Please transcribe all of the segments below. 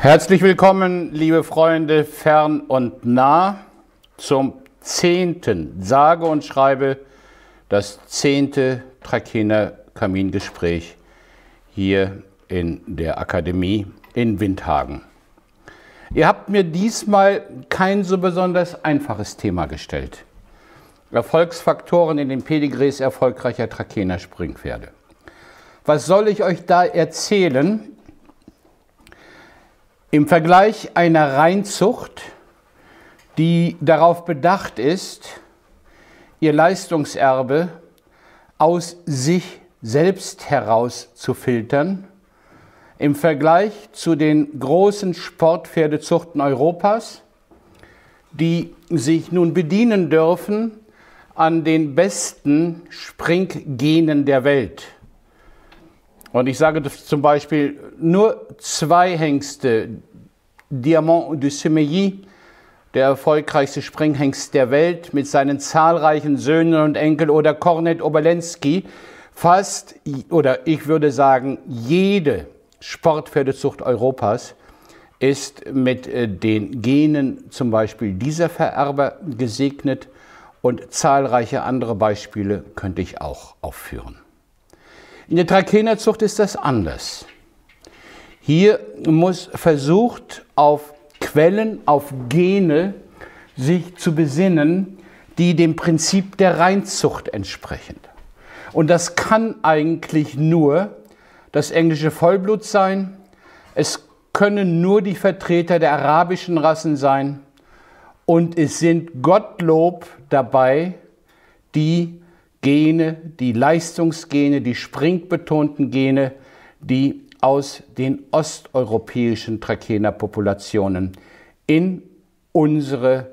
Herzlich willkommen, liebe Freunde, fern und nah, zum 10., sage und schreibe, das 10. Trakehner Kamingespräch hier in der Akademie in Windhagen. Ihr habt mir diesmal kein so besonders einfaches Thema gestellt. Erfolgsfaktoren in den Pedigrees erfolgreicher Trakehner Springpferde. Was soll ich euch da erzählen? Im Vergleich einer Reinzucht, die darauf bedacht ist, ihr Leistungserbe aus sich selbst heraus zu filtern, im Vergleich zu den großen Sportpferdezuchten Europas, die sich nun bedienen dürfen an den besten Springgenen der Welt. Und ich sage zum Beispiel, nur 2 Hengste, Diamant du Semeilly, der erfolgreichste Springhengst der Welt mit seinen zahlreichen Söhnen und Enkeln, oder Kornet Obolensky, fast, oder ich würde sagen, jede Sportpferdezucht Europas ist mit den Genen zum Beispiel dieser Vererber gesegnet, und zahlreiche andere Beispiele könnte ich auch aufführen. In der Trakehnerzucht ist das anders. Hier muss versucht, auf Quellen, auf Gene sich zu besinnen, die dem Prinzip der Reinzucht entsprechen. Und das kann eigentlich nur das englische Vollblut sein. Es können nur die Vertreter der arabischen Rassen sein. Und es sind Gottlob dabei, die Gene, die Leistungsgene, die springbetonten Gene, die aus den osteuropäischen Trakehnerpopulationen in unsere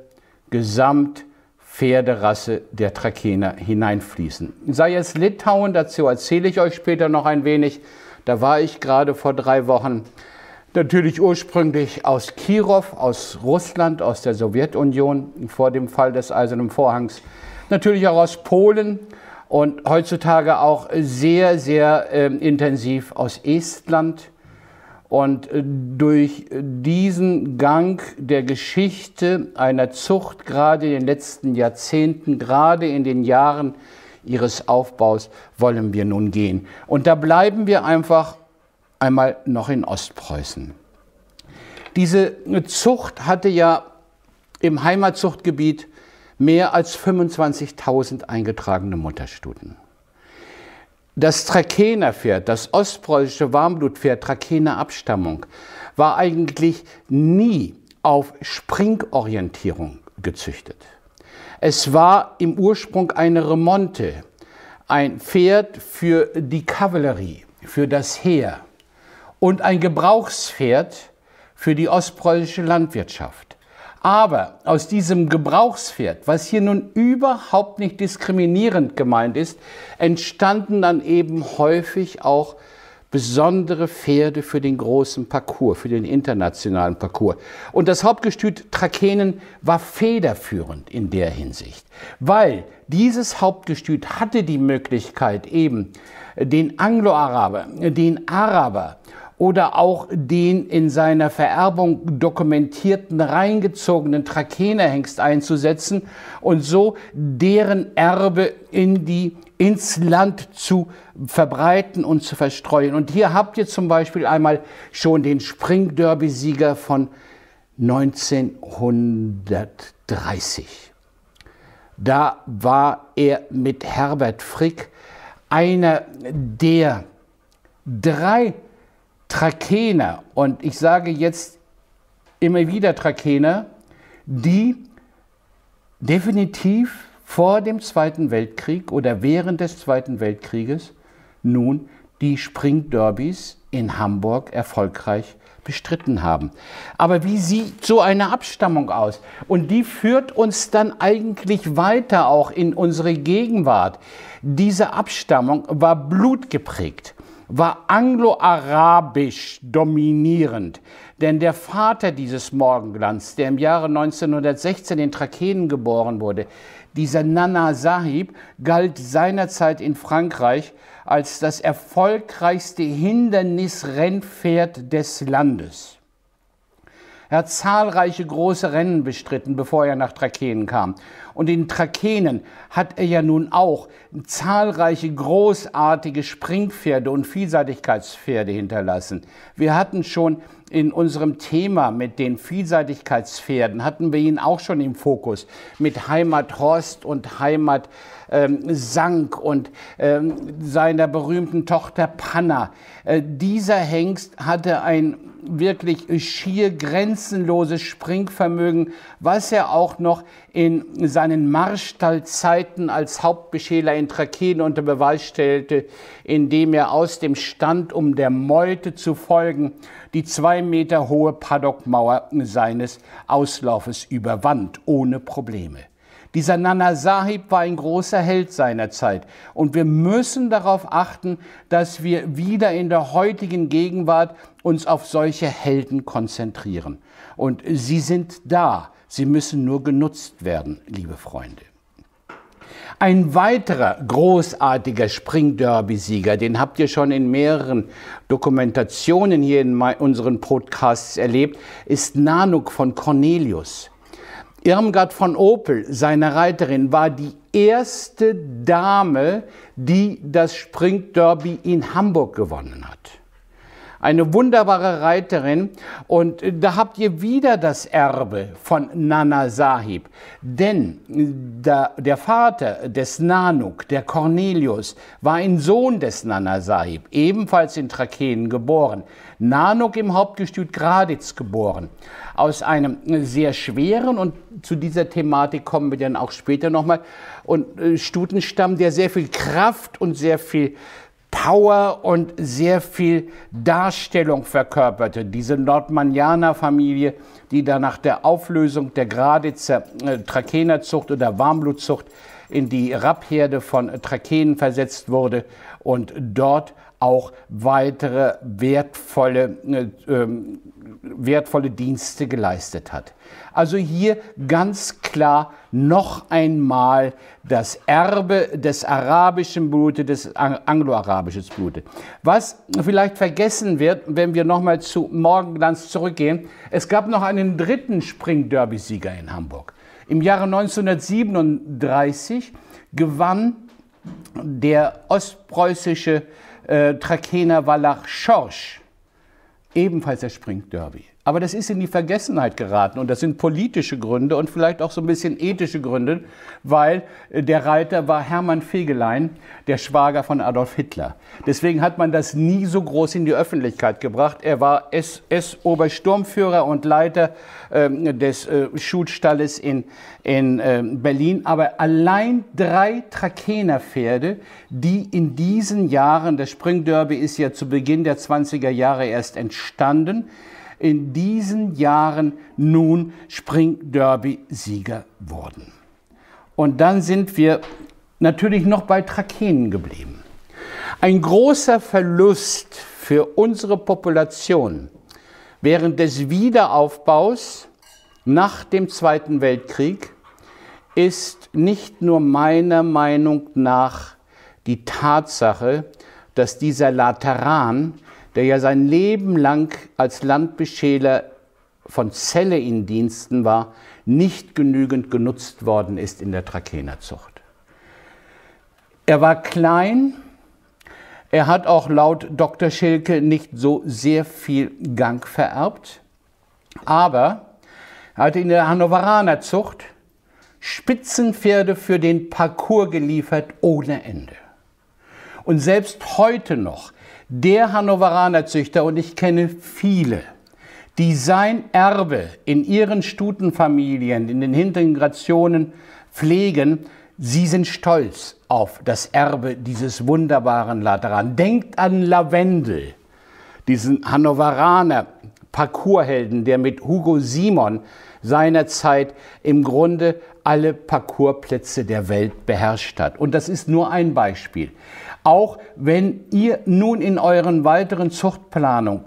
Gesamtpferderasse der Trakehner hineinfließen. Sei es Litauen, dazu erzähle ich euch später noch ein wenig, da war ich gerade vor 3 Wochen, natürlich ursprünglich aus Kirov, aus Russland, aus der Sowjetunion, vor dem Fall des Eisernen Vorhangs, natürlich auch aus Polen und heutzutage auch sehr, sehr intensiv aus Estland. Und durch diesen Gang der Geschichte einer Zucht, gerade in den letzten Jahrzehnten, gerade in den Jahren ihres Aufbaus, wollen wir nun gehen. Und da bleiben wir einfach einmal noch in Ostpreußen. Diese Zucht hatte ja im Heimatzuchtgebiet mehr als 25.000 eingetragene Mutterstuten. Das Trakehnerpferd, das ostpreußische Warmblutpferd Trakehner Abstammung, war eigentlich nie auf Springorientierung gezüchtet. Es war im Ursprung eine Remonte, ein Pferd für die Kavallerie, für das Heer und ein Gebrauchspferd für die ostpreußische Landwirtschaft. Aber aus diesem Gebrauchspferd, was hier nun überhaupt nicht diskriminierend gemeint ist, entstanden dann eben häufig auch besondere Pferde für den großen Parcours, für den internationalen Parcours. Und das Hauptgestüt Trakehnen war federführend in der Hinsicht, weil dieses Hauptgestüt hatte die Möglichkeit, eben den Anglo-Araber, den Araber oder auch den in seiner Vererbung dokumentierten reingezogenen Trakehnerhengst einzusetzen und so deren Erbe ins Land zu verbreiten und zu verstreuen. Und hier habt ihr zum Beispiel einmal schon den Springderby-Sieger von 1930. Da war er mit Herbert Frick einer der 3 Trakehner, und ich sage jetzt immer wieder Trakehner, die definitiv vor dem Zweiten Weltkrieg oder während des Zweiten Weltkrieges nun die Springderbys in Hamburg erfolgreich bestritten haben. Aber wie sieht so eine Abstammung aus? Und die führt uns dann eigentlich weiter auch in unsere Gegenwart. Diese Abstammung war blutgeprägt, war anglo-arabisch dominierend. Denn der Vater dieses Morgenglanz, der im Jahre 1916 in Trakehnen geboren wurde, dieser Nana Sahib, galt seinerzeit in Frankreich als das erfolgreichste Hindernisrennpferd des Landes. Er hat zahlreiche große Rennen bestritten, bevor er nach Trakehnen kam. Und in Trakehnen hat er ja nun auch zahlreiche großartige Springpferde und Vielseitigkeitspferde hinterlassen. Wir hatten schon in unserem Thema mit den Vielseitigkeitspferden, hatten wir ihn auch schon im Fokus, mit Heimat Horst und Heimat Sank und seiner berühmten Tochter Panna. Dieser Hengst hatte ein wirklich schier grenzenloses Springvermögen, was er auch noch in seinen Marstallzeiten als Hauptbeschäler in Trakehnen unter Beweis stellte, indem er aus dem Stand, um der Meute zu folgen, die 2 Meter hohe Paddockmauer seines Auslaufes überwand, ohne Probleme. Dieser Nana Sahib war ein großer Held seiner Zeit und wir müssen darauf achten, dass wir wieder in der heutigen Gegenwart uns auf solche Helden konzentrieren. Und sie sind da, sie müssen nur genutzt werden, liebe Freunde. Ein weiterer großartiger Springderby-Sieger, den habt ihr schon in mehreren Dokumentationen hier in unseren Podcasts erlebt, ist Nanook von Cornelius. Irmgard von Opel, seine Reiterin, war die erste Dame, die das Springderby in Hamburg gewonnen hat. Eine wunderbare Reiterin und da habt ihr wieder das Erbe von Nana Sahib. Denn der Vater des Nanook, der Cornelius, war ein Sohn des Nana Sahib, ebenfalls in Trakehnen geboren. Nanook im Hauptgestüt Graditz geboren. Aus einem sehr schweren, und zu dieser Thematik kommen wir dann auch später nochmal, und Stutenstamm, der sehr viel Kraft und sehr viel Power und sehr viel Darstellung verkörperte. Diese Nordmannianer-Familie, die dann nach der Auflösung der Graditzer Trakehnerzucht oder Warmblutzucht in die Rappherde von Trakehnen versetzt wurde und dort auch weitere wertvolle Dienste geleistet hat. Also hier ganz klar noch einmal das Erbe des arabischen Blutes, des anglo-arabischen Blutes. Was vielleicht vergessen wird, wenn wir nochmal zu Morgenglanz zurückgehen, es gab noch einen dritten Springderby-Sieger in Hamburg. Im Jahre 1937 gewann der ostpreußische Trakehner Wallach Schorsch ebenfalls das Springderby. Aber das ist in die Vergessenheit geraten und das sind politische Gründe und vielleicht auch so ein bisschen ethische Gründe, weil der Reiter war Hermann Fegelein, der Schwager von Adolf Hitler. Deswegen hat man das nie so groß in die Öffentlichkeit gebracht. Er war SS-Obersturmführer und Leiter des Schutstalles in Berlin. Aber allein 3 Trakehner Pferde, die in diesen Jahren, das Springderby ist ja zu Beginn der 20er Jahre erst entstanden, in diesen Jahren nun Springderby-Sieger wurden. Und dann sind wir natürlich noch bei Trakehnen geblieben. Ein großer Verlust für unsere Population während des Wiederaufbaus nach dem Zweiten Weltkrieg ist nicht nur meiner Meinung nach die Tatsache, dass dieser Lateran, der ja sein Leben lang als Landbeschäler von Celle in Diensten war, nicht genügend genutzt worden ist in der Trakehnerzucht. Er war klein, er hat auch laut Dr. Schilke nicht so sehr viel Gang vererbt, aber er hatte in der Hannoveraner Zucht Spitzenpferde für den Parcours geliefert ohne Ende. Und selbst heute noch, der Hannoveraner Züchter, und ich kenne viele, die sein Erbe in ihren Stutenfamilien, in den hinteren Generationen pflegen, sie sind stolz auf das Erbe dieses wunderbaren Lateran. Denkt an Lavendel, diesen Hannoveraner Parcourshelden, der mit Hugo Simon seinerzeit im Grunde alle Parcoursplätze der Welt beherrscht hat. Und das ist nur ein Beispiel. Auch wenn ihr nun in euren weiteren Zuchtplanungen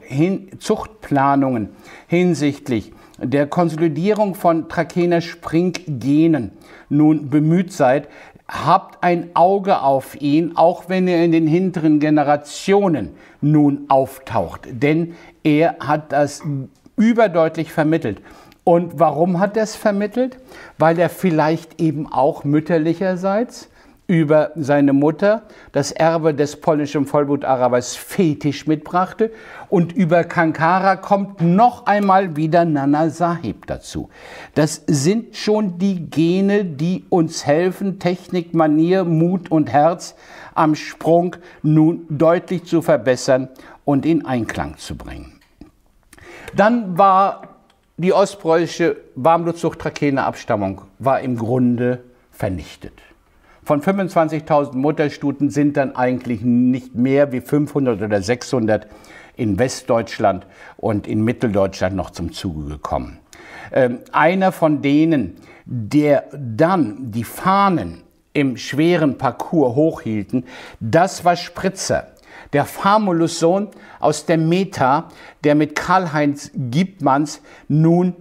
hinsichtlich der Konsolidierung von Trakehner Springgenen nun bemüht seid, habt ein Auge auf ihn, auch wenn er in den hinteren Generationen nun auftaucht. Denn er hat das überdeutlich vermittelt. Und warum hat er es vermittelt? Weil er vielleicht eben auch mütterlicherseits über seine Mutter das Erbe des polnischen Vollblut-Arabers Fetisch mitbrachte und über Kankara kommt noch einmal wieder Nana Sahib dazu. Das sind schon die Gene, die uns helfen, Technik, Manier, Mut und Herz am Sprung nun deutlich zu verbessern und in Einklang zu bringen. Dann war die ostpreußische Warmblutzucht-Trakehner-Abstammung war im Grunde vernichtet. Von 25.000 Mutterstuten sind dann eigentlich nicht mehr wie 500 oder 600 in Westdeutschland und in Mitteldeutschland noch zum Zuge gekommen. Einer von denen, der dann die Fahnen im schweren Parcours hochhielten, das war Spritzer, der Famulus-Sohn aus der Meta, der mit Karl-Heinz Giebmanns nun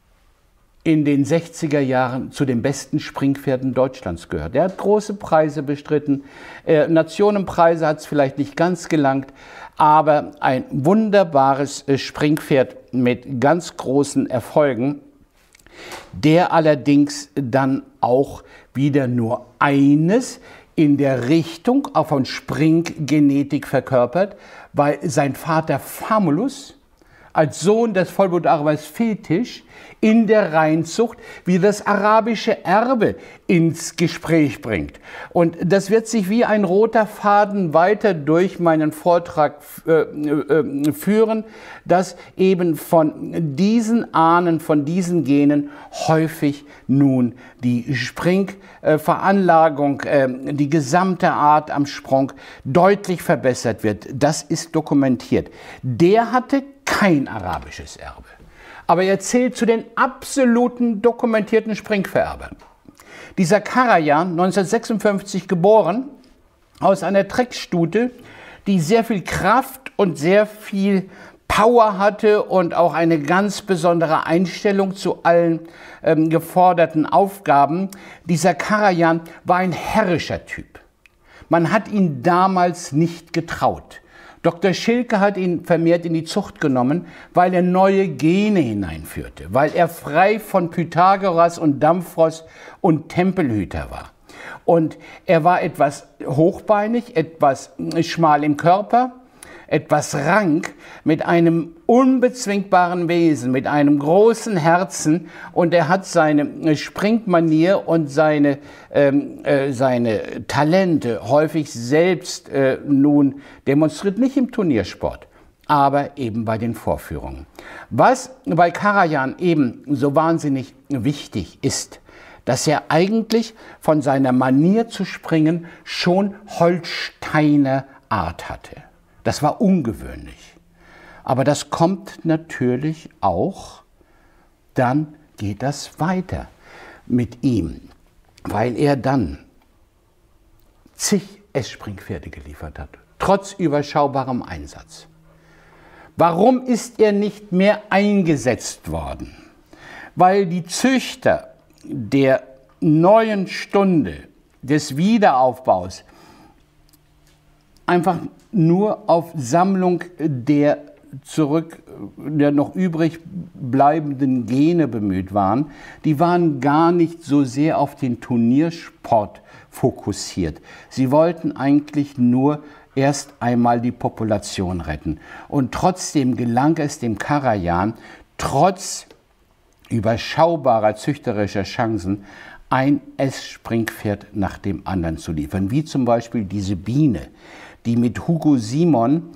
in den 60er Jahren zu den besten Springpferden Deutschlands gehört. Er hat große Preise bestritten, Nationenpreise hat es vielleicht nicht ganz gelangt, aber ein wunderbares Springpferd mit ganz großen Erfolgen, der allerdings dann auch wieder nur eines in der Richtung auch von Springgenetik verkörpert, weil sein Vater Famulus als Sohn des Vollblut-Arabers Fetisch in der Reinzucht wie das arabische Erbe ins Gespräch bringt. Und das wird sich wie ein roter Faden weiter durch meinen Vortrag führen, dass eben von diesen Ahnen, von diesen Genen häufig nun die Springveranlagung, die gesamte Art am Sprung deutlich verbessert wird. Das ist dokumentiert. Der hatte kein arabisches Erbe. Aber er zählt zu den absoluten dokumentierten Springvererbern. Dieser Karajan, 1956 geboren, aus einer Treckstute, die sehr viel Kraft und sehr viel Power hatte und auch eine ganz besondere Einstellung zu allen geforderten Aufgaben. Dieser Karajan war ein herrischer Typ. Man hat ihn damals nicht getraut. Dr. Schilke hat ihn vermehrt in die Zucht genommen, weil er neue Gene hineinführte, weil er frei von Pythagoras und Damphros und Tempelhüter war. Und er war etwas hochbeinig, etwas schmal im Körper, etwas rank, mit einem unbezwingbaren Wesen, mit einem großen Herzen, und er hat seine Springmanier und seine Talente häufig selbst nun demonstriert, nicht im Turniersport, aber eben bei den Vorführungen. Was bei Karajan eben so wahnsinnig wichtig ist, dass er eigentlich von seiner Manier zu springen schon Holsteiner Art hatte. Das war ungewöhnlich. Aber das kommt natürlich auch, dann geht das weiter mit ihm, weil er dann zig S-Springpferde geliefert hat, trotz überschaubarem Einsatz. Warum ist er nicht mehr eingesetzt worden? Weil die Züchter der neuen Stunde des Wiederaufbaus einfach nur auf Sammlung der noch übrig bleibenden Gene bemüht waren. Die waren gar nicht so sehr auf den Turniersport fokussiert. Sie wollten eigentlich nur erst einmal die Population retten. Und trotzdem gelang es dem Karajan, trotz überschaubarer züchterischer Chancen, ein S-Springpferd nach dem anderen zu liefern. Wie zum Beispiel diese Biene, die mit Hugo Simon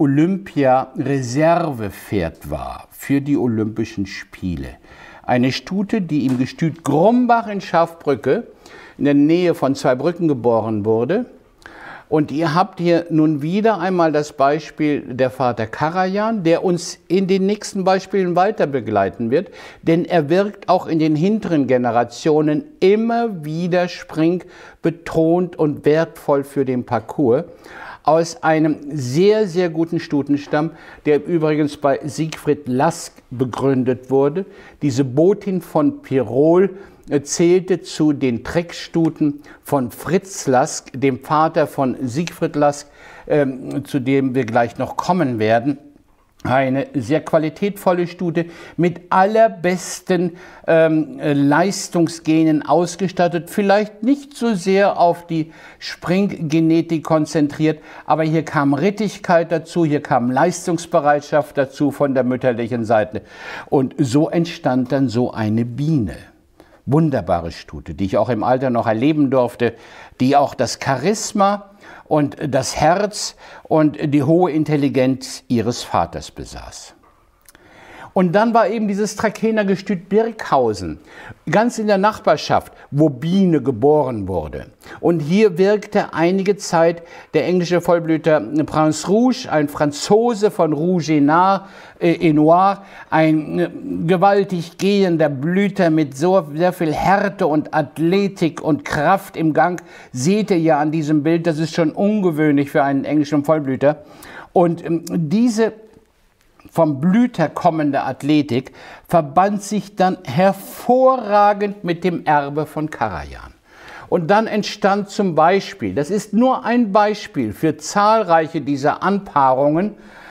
Olympia-Reservepferd war für die Olympischen Spiele. Eine Stute, die im Gestüt Grumbach in Schafbrücke in der Nähe von Zweibrücken geboren wurde. Und ihr habt hier nun wieder einmal das Beispiel der Vater Karajan, der uns in den nächsten Beispielen weiter begleiten wird, denn er wirkt auch in den hinteren Generationen immer wieder springbetont und wertvoll für den Parcours. Aus einem sehr, sehr guten Stutenstamm, der übrigens bei Siegfried Lask begründet wurde. Diese Botin von Pirol zählte zu den Treckstuten von Fritz Lask, dem Vater von Siegfried Lask, zu dem wir gleich noch kommen werden. eine sehr qualitätvolle Stute mit allerbesten Leistungsgenen ausgestattet. Vielleicht nicht so sehr auf die Springgenetik konzentriert, aber hier kam Rittigkeit dazu, hier kam Leistungsbereitschaft dazu von der mütterlichen Seite. Und so entstand dann so eine Biene. Wunderbare Stute, die ich auch im Alter noch erleben durfte, die auch das Charisma und das Herz und die hohe Intelligenz ihres Vaters besaß. Und dann war eben dieses Trakehnergestüt Birkhausen, ganz in der Nachbarschaft, wo Biene geboren wurde. Und hier wirkte einige Zeit der englische Vollblüter Prince Rouge, ein Franzose von Rouge et Noir, ein gewaltig gehender Blüter mit so sehr viel Härte und Athletik und Kraft im Gang. Seht ihr ja an diesem Bild, das ist schon ungewöhnlich für einen englischen Vollblüter. Und diese vom Blüter kommende Athletik verband sich dann hervorragend mit dem Erbe von Karajan. Und dann entstand zum Beispiel, das ist nur ein Beispiel für zahlreiche dieser Anpaarungen,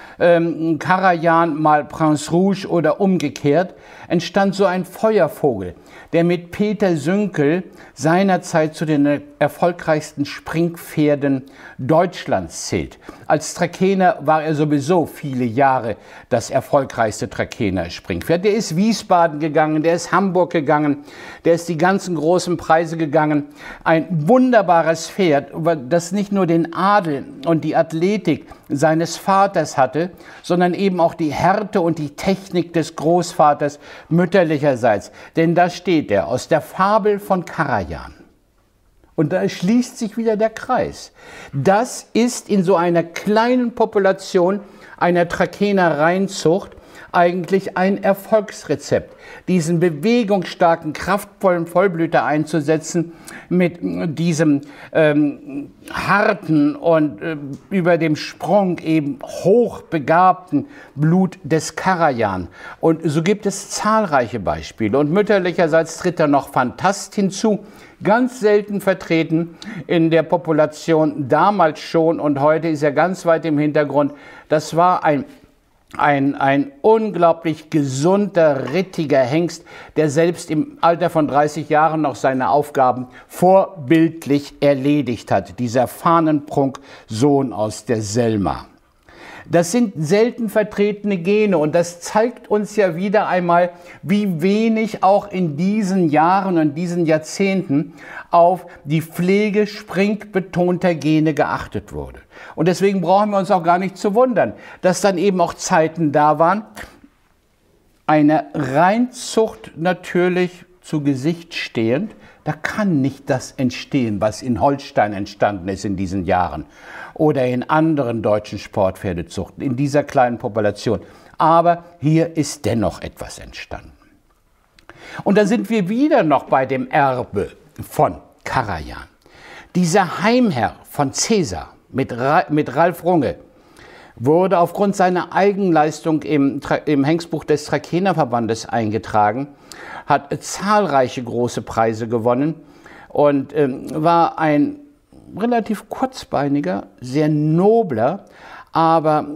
Karajan mal Prince Rouge oder umgekehrt, entstand so ein Feuervogel, der mit Peter Sünkel seinerzeit zu den erfolgreichsten Springpferden Deutschlands zählt. Als Trakehner war er sowieso viele Jahre das erfolgreichste Trakehner Springpferd. Der ist Wiesbaden gegangen, der ist Hamburg gegangen, der ist die ganzen großen Preise gegangen. Ein wunderbares Pferd, das nicht nur den Adel und die Athletik seines Vaters hatte, sondern eben auch die Härte und die Technik des Großvaters mütterlicherseits. Denn da steht er aus der Fabel von Karajan. Und da schließt sich wieder der Kreis. Das ist in so einer kleinen Population einer Trakehner Reinzucht eigentlich ein Erfolgsrezept, diesen bewegungsstarken, kraftvollen Vollblüter einzusetzen mit diesem harten und über dem Sprung eben hochbegabten Blut des Karajan. Und so gibt es zahlreiche Beispiele. Und mütterlicherseits tritt da noch Phantast hinzu, ganz selten vertreten in der Population, damals schon und heute ist er ganz weit im Hintergrund. Das war ein unglaublich gesunder, rittiger Hengst, der selbst im Alter von 30 Jahren noch seine Aufgaben vorbildlich erledigt hat. Dieser Fahnenprunk-Sohn aus der Selma. Das sind selten vertretene Gene und das zeigt uns ja wieder einmal, wie wenig auch in diesen Jahren und diesen Jahrzehnten auf die Pflege springbetonter Gene geachtet wurde. Und deswegen brauchen wir uns auch gar nicht zu wundern, dass dann eben auch Zeiten da waren, eine Reinzucht natürlich zu Gesicht stehend. Da kann nicht das entstehen, was in Holstein entstanden ist in diesen Jahren oder in anderen deutschen Sportpferdezuchten, in dieser kleinen Population. Aber hier ist dennoch etwas entstanden. Und da sind wir wieder noch bei dem Erbe von Karajan. Dieser Heimherr von Cäsar mit Ralf Runge wurde aufgrund seiner Eigenleistung im Hengstbuch des Trakehnerverbandes eingetragen, hat zahlreiche große Preise gewonnen und war ein relativ kurzbeiniger, sehr nobler, aber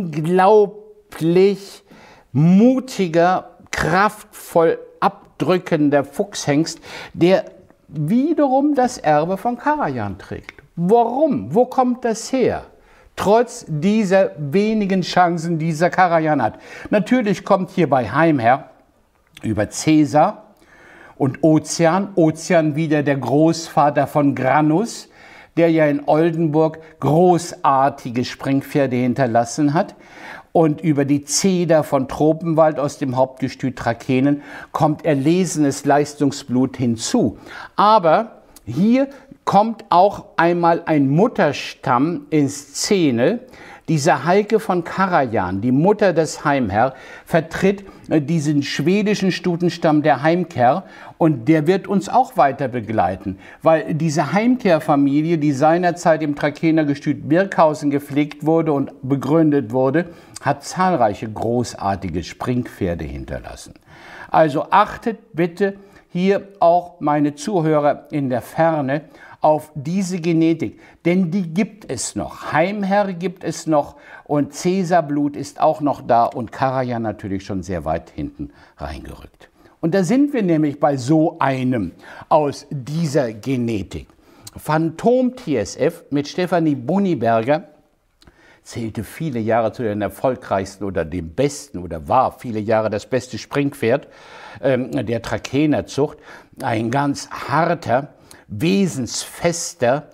unglaublich mutiger, kraftvoll abdrückender Fuchshengst, der wiederum das Erbe von Karajan trägt. Warum? Wo kommt das her? Trotz dieser wenigen Chancen, die dieser Karajan hat. Natürlich kommt hier bei Heimherr über Cäsar und Ozean, Ozean wieder der Großvater von Granus, der ja in Oldenburg großartige Springpferde hinterlassen hat. Und über die Zeder von Tropenwald aus dem Hauptgestüt Trakehnen kommt erlesenes Leistungsblut hinzu. Aber hier kommt auch einmal ein Mutterstamm in Szene. Diese Heike von Karajan, die Mutter des Heimherr, vertritt diesen schwedischen Stutenstamm der Heimker und der wird uns auch weiter begleiten, weil diese Heimker-Familie, die seinerzeit im Trakehnergestüt Birkhausen gepflegt wurde und begründet wurde, hat zahlreiche großartige Springpferde hinterlassen. Also achtet bitte hier auch meine Zuhörer in der Ferne auf diese Genetik, denn die gibt es noch. Heimherr gibt es noch und Cäsarblut ist auch noch da und Karajan natürlich schon sehr weit hinten reingerückt. Und da sind wir nämlich bei so einem aus dieser Genetik. Phantom TSF mit Stefanie Boniberger zählte viele Jahre zu den erfolgreichsten oder dem besten oder war viele Jahre das beste Springpferd der Trakehnerzucht. Ein ganz harter, wesensfester,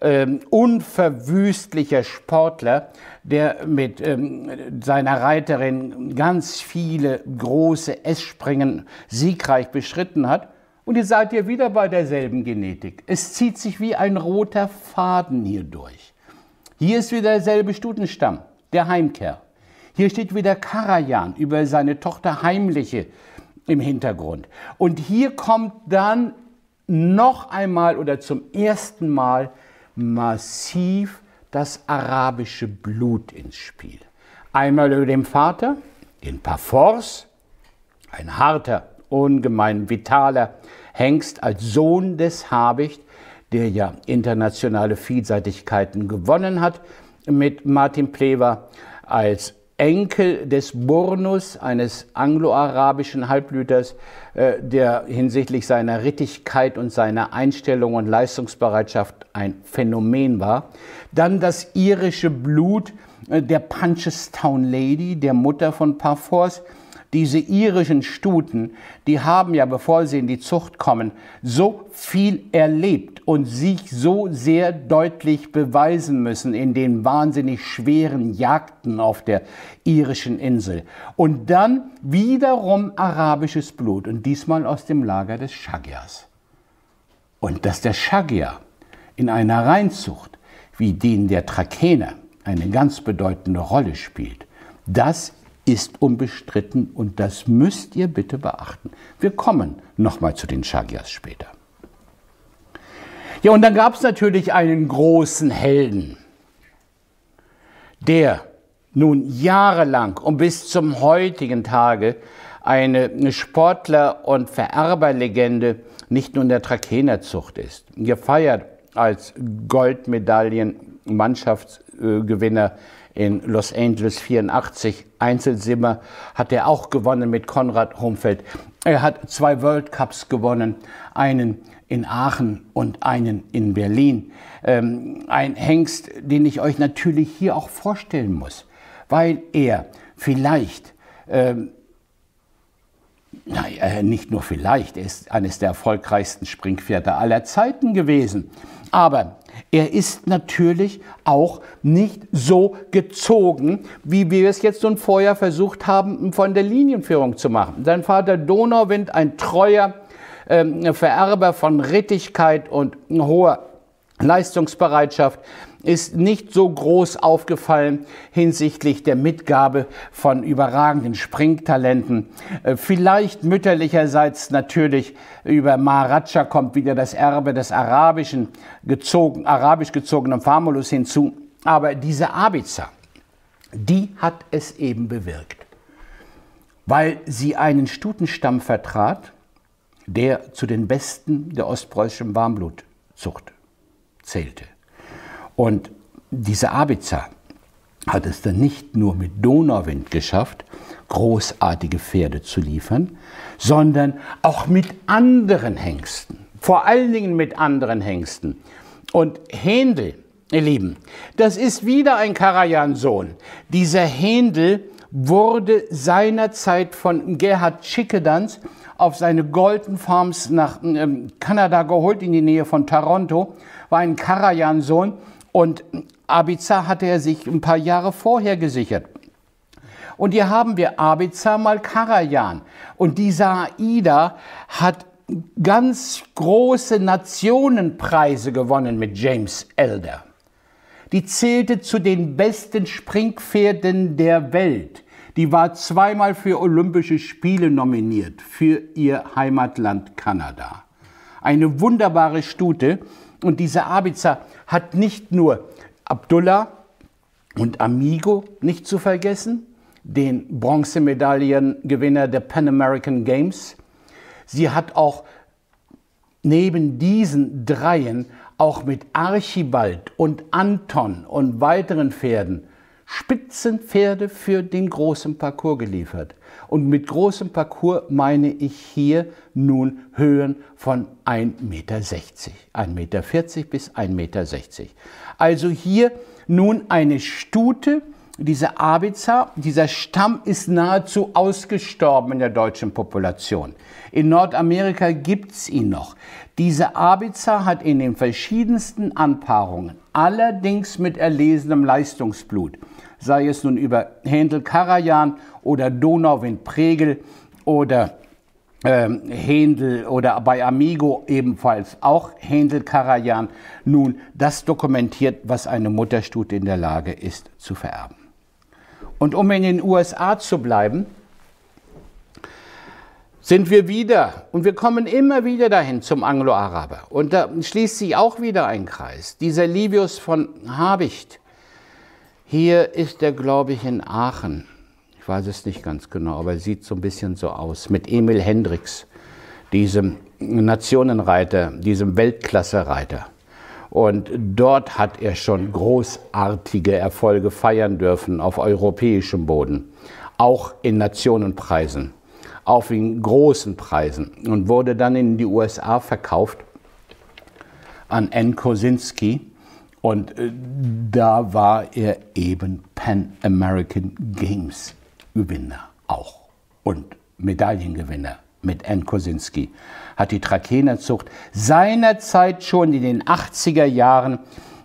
unverwüstlicher Sportler, der mit seiner Reiterin ganz viele große S-Springen siegreich bestritten hat. Und ihr seid ihr wieder bei derselben Genetik. Es zieht sich wie ein roter Faden hier durch. Hier ist wieder derselbe Stutenstamm, der Heimkerl. Hier steht wieder Karajan über seine Tochter Heimliche im Hintergrund. Und hier kommt dann noch einmal oder zum ersten Mal massiv das arabische Blut ins Spiel. Einmal über dem Vater, den Parforce, ein harter, ungemein vitaler Hengst als Sohn des Habicht, der ja internationale Vielseitigkeiten gewonnen hat, mit Martin Plewer als Enkel des Burnus, eines anglo-arabischen Halbblüters, der hinsichtlich seiner Rittigkeit und seiner Einstellung und Leistungsbereitschaft ein Phänomen war. Dann das irische Blut der Punchestown Lady, der Mutter von Parforce. Diese irischen Stuten, die haben ja, bevor sie in die Zucht kommen, so viel erlebt und sich so sehr deutlich beweisen müssen in den wahnsinnig schweren Jagden auf der irischen Insel. Und dann wiederum arabisches Blut und diesmal aus dem Lager des Shagyas. Und dass der Shagya in einer Reinzucht wie den der Trakener eine ganz bedeutende Rolle spielt, das ist unbestritten und das müsst ihr bitte beachten. Wir kommen nochmal zu den Shagyas später. Ja, und dann gab es natürlich einen großen Helden, der nun jahrelang und bis zum heutigen Tage eine Sportler- und Vererberlegende nicht nur in der Trakehnerzucht ist, gefeiert als Goldmedaillen-Mannschaftsgewinner in Los Angeles 84, Einzelsimmer hat er auch gewonnen mit Konrad Homfeld. Er hat 2 World Cups gewonnen, einen in Aachen und einen in Berlin. Ein Hengst, den ich euch natürlich hier auch vorstellen muss, weil er vielleicht, nicht nur vielleicht, er ist eines der erfolgreichsten Springpferde aller Zeiten gewesen, aber er ist natürlich auch nicht so gezogen, wie wir es jetzt schon vorher versucht haben, von der Linienführung zu machen. Sein Vater Donauwind, ein treuer Vererber von Rittigkeit und hoher Leistungsbereitschaft, ist nicht so groß aufgefallen hinsichtlich der Mitgabe von überragenden Springtalenten. Vielleicht mütterlicherseits natürlich über Maharaja kommt wieder das Erbe des arabisch gezogenen Famulus hinzu. Aber diese Abiza, die hat es eben bewirkt, weil sie einen Stutenstamm vertrat, der zu den besten der ostpreußischen Warmblutzucht zählte. Und diese Abiza hat es dann nicht nur mit Donauwind geschafft, großartige Pferde zu liefern, sondern auch mit anderen Hengsten, vor allen Dingen mit anderen Hengsten. Und Hendel, ihr Lieben, das ist wieder ein Karajan-Sohn. Dieser Hendel wurde seinerzeit von Gerhard Schickedanz auf seine Golden Farms nach Kanada geholt, in die Nähe von Toronto, war ein Karajan-Sohn. Und Abiza hatte er sich ein paar Jahre vorher gesichert. Und hier haben wir Abiza mal Karajan. Und dieser Aida hat ganz große Nationenpreise gewonnen mit James Elder. Die zählte zu den besten Springpferden der Welt. Die war 2-mal für Olympische Spiele nominiert, für ihr Heimatland Kanada. Eine wunderbare Stute. Und diese Abiza hat nicht nur Abdullah und Amigo nicht zu vergessen, den Bronzemedaillengewinner der Pan American Games. Sie hat auch neben diesen dreien auch mit Archibald und Anton und weiteren Pferden Spitzenpferde für den großen Parcours geliefert. Und mit großem Parcours meine ich hier nun Höhen von 1,60 Meter, 1,40 Meter bis 1,60 Meter. Also hier nun eine Stute, diese Abiza, dieser Stamm ist nahezu ausgestorben in der deutschen Population. In Nordamerika gibt es ihn noch. Diese Abiza hat in den verschiedensten Anpaarungen, allerdings mit erlesenem Leistungsblut, sei es nun über Händel-Karajan oder Donauwind-Pregel oder Händel oder bei Amigo ebenfalls auch Händel-Karajan, nun das dokumentiert, was eine Mutterstute in der Lage ist zu vererben. Und um in den USA zu bleiben, sind wir wieder, und wir kommen immer wieder dahin zum Anglo-Araber. Und da schließt sich auch wieder ein Kreis. Dieser Livius von Habicht, hier ist er, glaube ich, in Aachen. Ich weiß es nicht ganz genau, aber er sieht so ein bisschen so aus. Mit Emil Hendricks, diesem Nationenreiter, diesem Weltklasse-Reiter. Und dort hat er schon großartige Erfolge feiern dürfen auf europäischem Boden, auch in Nationenpreisen, auch in großen Preisen, und wurde dann in die USA verkauft an N. Kosinski. Und da war er eben Pan American Games Gewinner auch und Medaillengewinner mit N. Kosinski. Hat die Trakehnerzucht seinerzeit schon in den 80er Jahren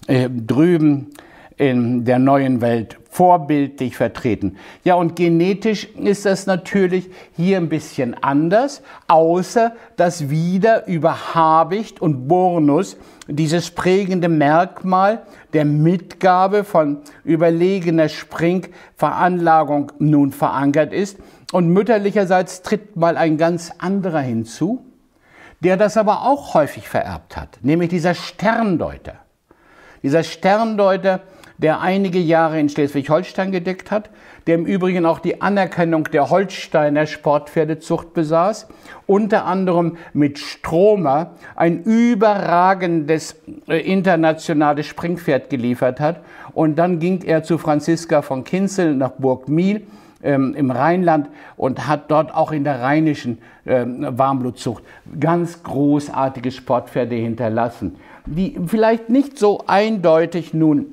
drüben in der neuen Welt vorbildlich vertreten. Ja, und genetisch ist das natürlich hier ein bisschen anders, außer dass wieder über Habicht und Burnus dieses prägende Merkmal der Mitgabe von überlegener Springveranlagung nun verankert ist. Und mütterlicherseits tritt mal ein ganz anderer hinzu, der das aber auch häufig vererbt hat, nämlich dieser Sterndeuter. Dieser Sterndeuter, der einige Jahre in Schleswig-Holstein gedeckt hat, der im Übrigen auch die Anerkennung der Holsteiner Sportpferdezucht besaß, unter anderem mit Stromer ein überragendes internationales Springpferd geliefert hat. Und dann ging er zu Franziska von Kinzel nach Burgmiel im Rheinland und hat dort auch in der rheinischen Warmblutzucht ganz großartige Sportpferde hinterlassen, die vielleicht nicht so eindeutig nun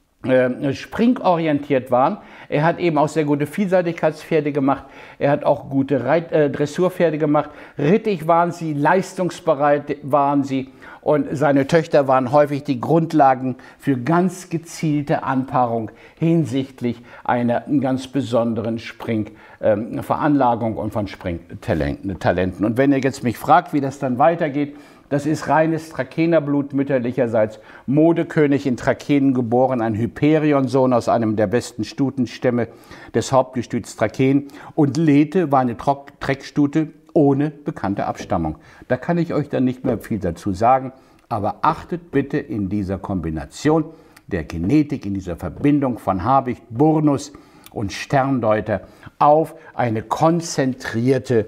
springorientiert waren. Er hat eben auch sehr gute Vielseitigkeitspferde gemacht. Er hat auch gute Dressurpferde gemacht. Rittig waren sie, leistungsbereit waren sie. Und seine Töchter waren häufig die Grundlagen für ganz gezielte Anpaarung hinsichtlich einer ganz besonderen Springveranlagung und von Springtalenten. Und wenn ihr jetzt mich fragt, wie das dann weitergeht, das ist reines Trakehnerblut mütterlicherseits, Modekönig in Trakehnen geboren, ein Hyperion-Sohn aus einem der besten Stutenstämme des Hauptgestüts Trakehnen. Und Lethe war eine Treckstute ohne bekannte Abstammung. Da kann ich euch dann nicht mehr viel dazu sagen, aber achtet bitte in dieser Kombination der Genetik, in dieser Verbindung von Habicht, Burnus und Sterndeuter auf eine konzentrierte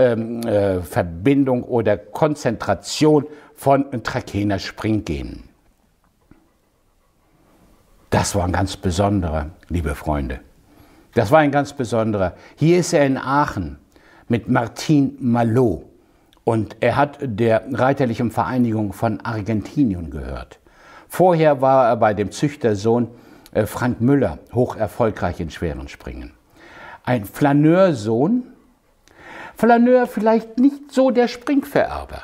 Verbindung oder Konzentration von Trakehner Springgenen. Das war ein ganz besonderer, liebe Freunde. Das war ein ganz besonderer. Hier ist er in Aachen mit Martin Malot und er hat der Reiterlichen Vereinigung von Argentinien gehört. Vorher war er bei dem Züchtersohn Frank Müller hoch erfolgreich in schweren Springen. Ein Flaneursohn, Flaneur vielleicht nicht so der Springvererber,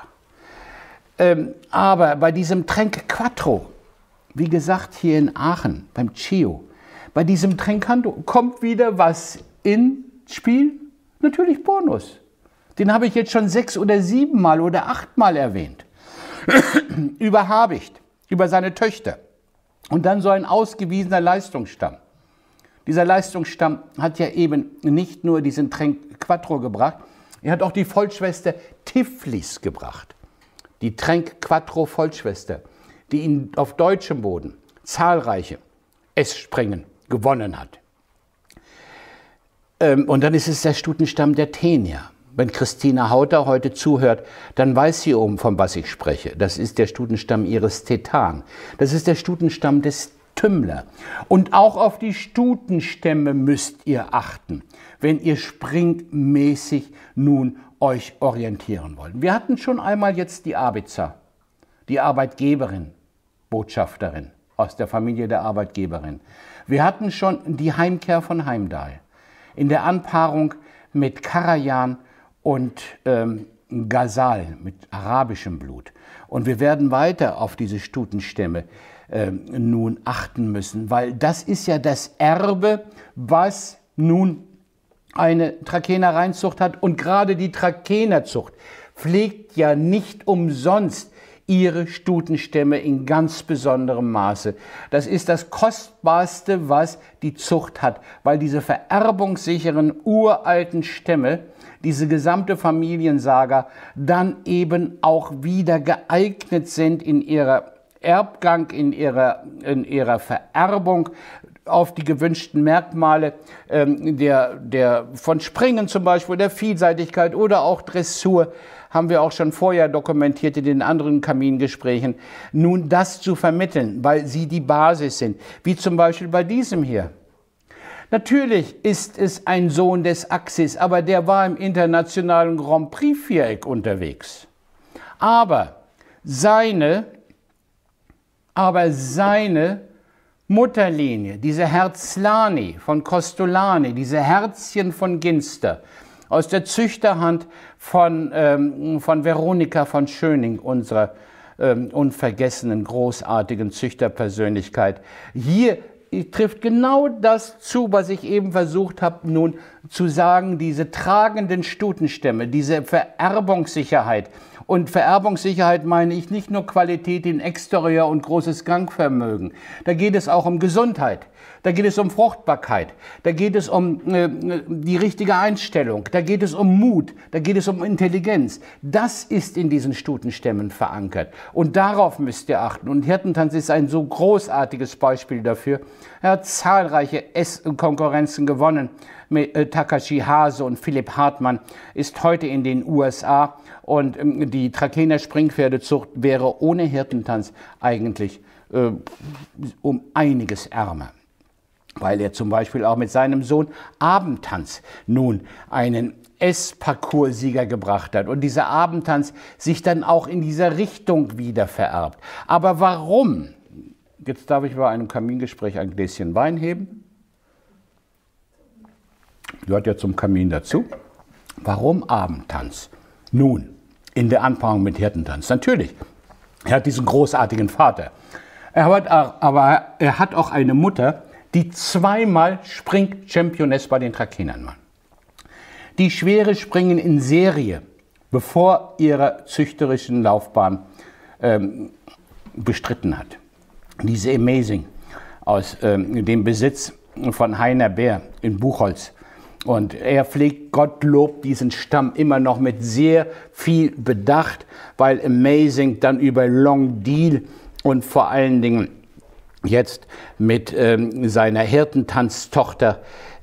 aber bei diesem Trenk Quattro, wie gesagt hier in Aachen beim Chio, bei diesem Trencanto kommt wieder was ins Spiel, natürlich Burnus. Den habe ich jetzt schon 6 oder 7 Mal oder 8 Mal erwähnt. Über Habicht, über seine Töchter und dann so ein ausgewiesener Leistungsstamm. Dieser Leistungsstamm hat ja eben nicht nur diesen Trenk Quattro gebracht, er hat auch die Vollschwester Tiflis gebracht. Die Trenk Quattro Vollschwester, die ihn auf deutschem Boden zahlreiche S-Springen gewonnen hat. Und dann ist es der Stutenstamm der Tenier. Wenn Christina Hauter heute zuhört, dann weiß sie von was ich spreche. Das ist der Stutenstamm ihres Tetan. Das ist der Stutenstamm des Tümmler. Und auch auf die Stutenstämme müsst ihr achten, wenn ihr springmäßig nun euch orientieren wollt. Wir hatten schon einmal jetzt die Abitzer, die Arbeitgeberin, Botschafterin aus der Familie der Arbeitgeberin. Wir hatten schon die Heimkehr von Heimdall in der Anpaarung mit Karajan und Ghazal, mit arabischem Blut. Und wir werden weiter auf diese Stutenstämme nun achten müssen, weil das ist ja das Erbe, was nun eine Trakehnerreinzucht hat. Und gerade die Trakehnerzucht pflegt ja nicht umsonst ihre Stutenstämme in ganz besonderem Maße. Das ist das Kostbarste, was die Zucht hat, weil diese vererbungssicheren uralten Stämme, diese gesamte Familiensaga, dann eben auch wieder geeignet sind in ihrer Erbgang, in ihrer Vererbung auf die gewünschten Merkmale von Springen zum Beispiel, der Vielseitigkeit oder auch Dressur, haben wir auch schon vorher dokumentiert in den anderen Kamingesprächen, nun das zu vermitteln, weil sie die Basis sind, wie zum Beispiel bei diesem hier. Natürlich ist es ein Sohn des Axis, aber der war im internationalen Grand Prix-Viereck unterwegs. Aber seine Mutterlinie, diese Herzlani von Kostolani, diese Herzchen von Ginster, aus der Züchterhand von Veronika von Schöning, unserer unvergessenen, großartigen Züchterpersönlichkeit. Hier trifft genau das zu, was ich eben versucht habe, nun zu sagen, diese tragenden Stutenstämme, diese Vererbungssicherheit. Und Vererbungssicherheit meine ich nicht nur Qualität in Exterieur und großes Gangvermögen. Da geht es auch um Gesundheit, da geht es um Fruchtbarkeit, da geht es um die richtige Einstellung, da geht es um Mut, da geht es um Intelligenz. Das ist in diesen Stutenstämmen verankert. Und darauf müsst ihr achten. Und Hirtentanz ist ein so großartiges Beispiel dafür. Er hat zahlreiche Konkurrenzen gewonnen. Mit Takashi Hase und Philipp Hartmann, ist heute in den USA, und die Trakehner Springpferdezucht wäre ohne Hirtentanz eigentlich um einiges ärmer, weil er zum Beispiel auch mit seinem Sohn Abendtanz nun einen S-Parcours-Sieger gebracht hat und dieser Abendtanz sich dann auch in dieser Richtung wieder vererbt. Aber warum? Jetzt darf ich bei einem Kamingespräch ein Gläschen Wein heben. Gehört ja zum Kamin dazu. Warum Abendtanz? Nun, in der Anpaarung mit Hirtentanz. Natürlich, er hat diesen großartigen Vater. Aber er hat auch eine Mutter, die zweimal Spring-Championess bei den Trakehnern war. Die schwere Springen in Serie, bevor ihre züchterischen Laufbahn bestritten hat. Diese Amazing aus dem Besitz von Heiner Bär in Buchholz. Und er pflegt Gottlob diesen Stamm immer noch mit sehr viel Bedacht, weil Amazing dann über Long Deal und vor allen Dingen jetzt mit seiner Hirtentanztochter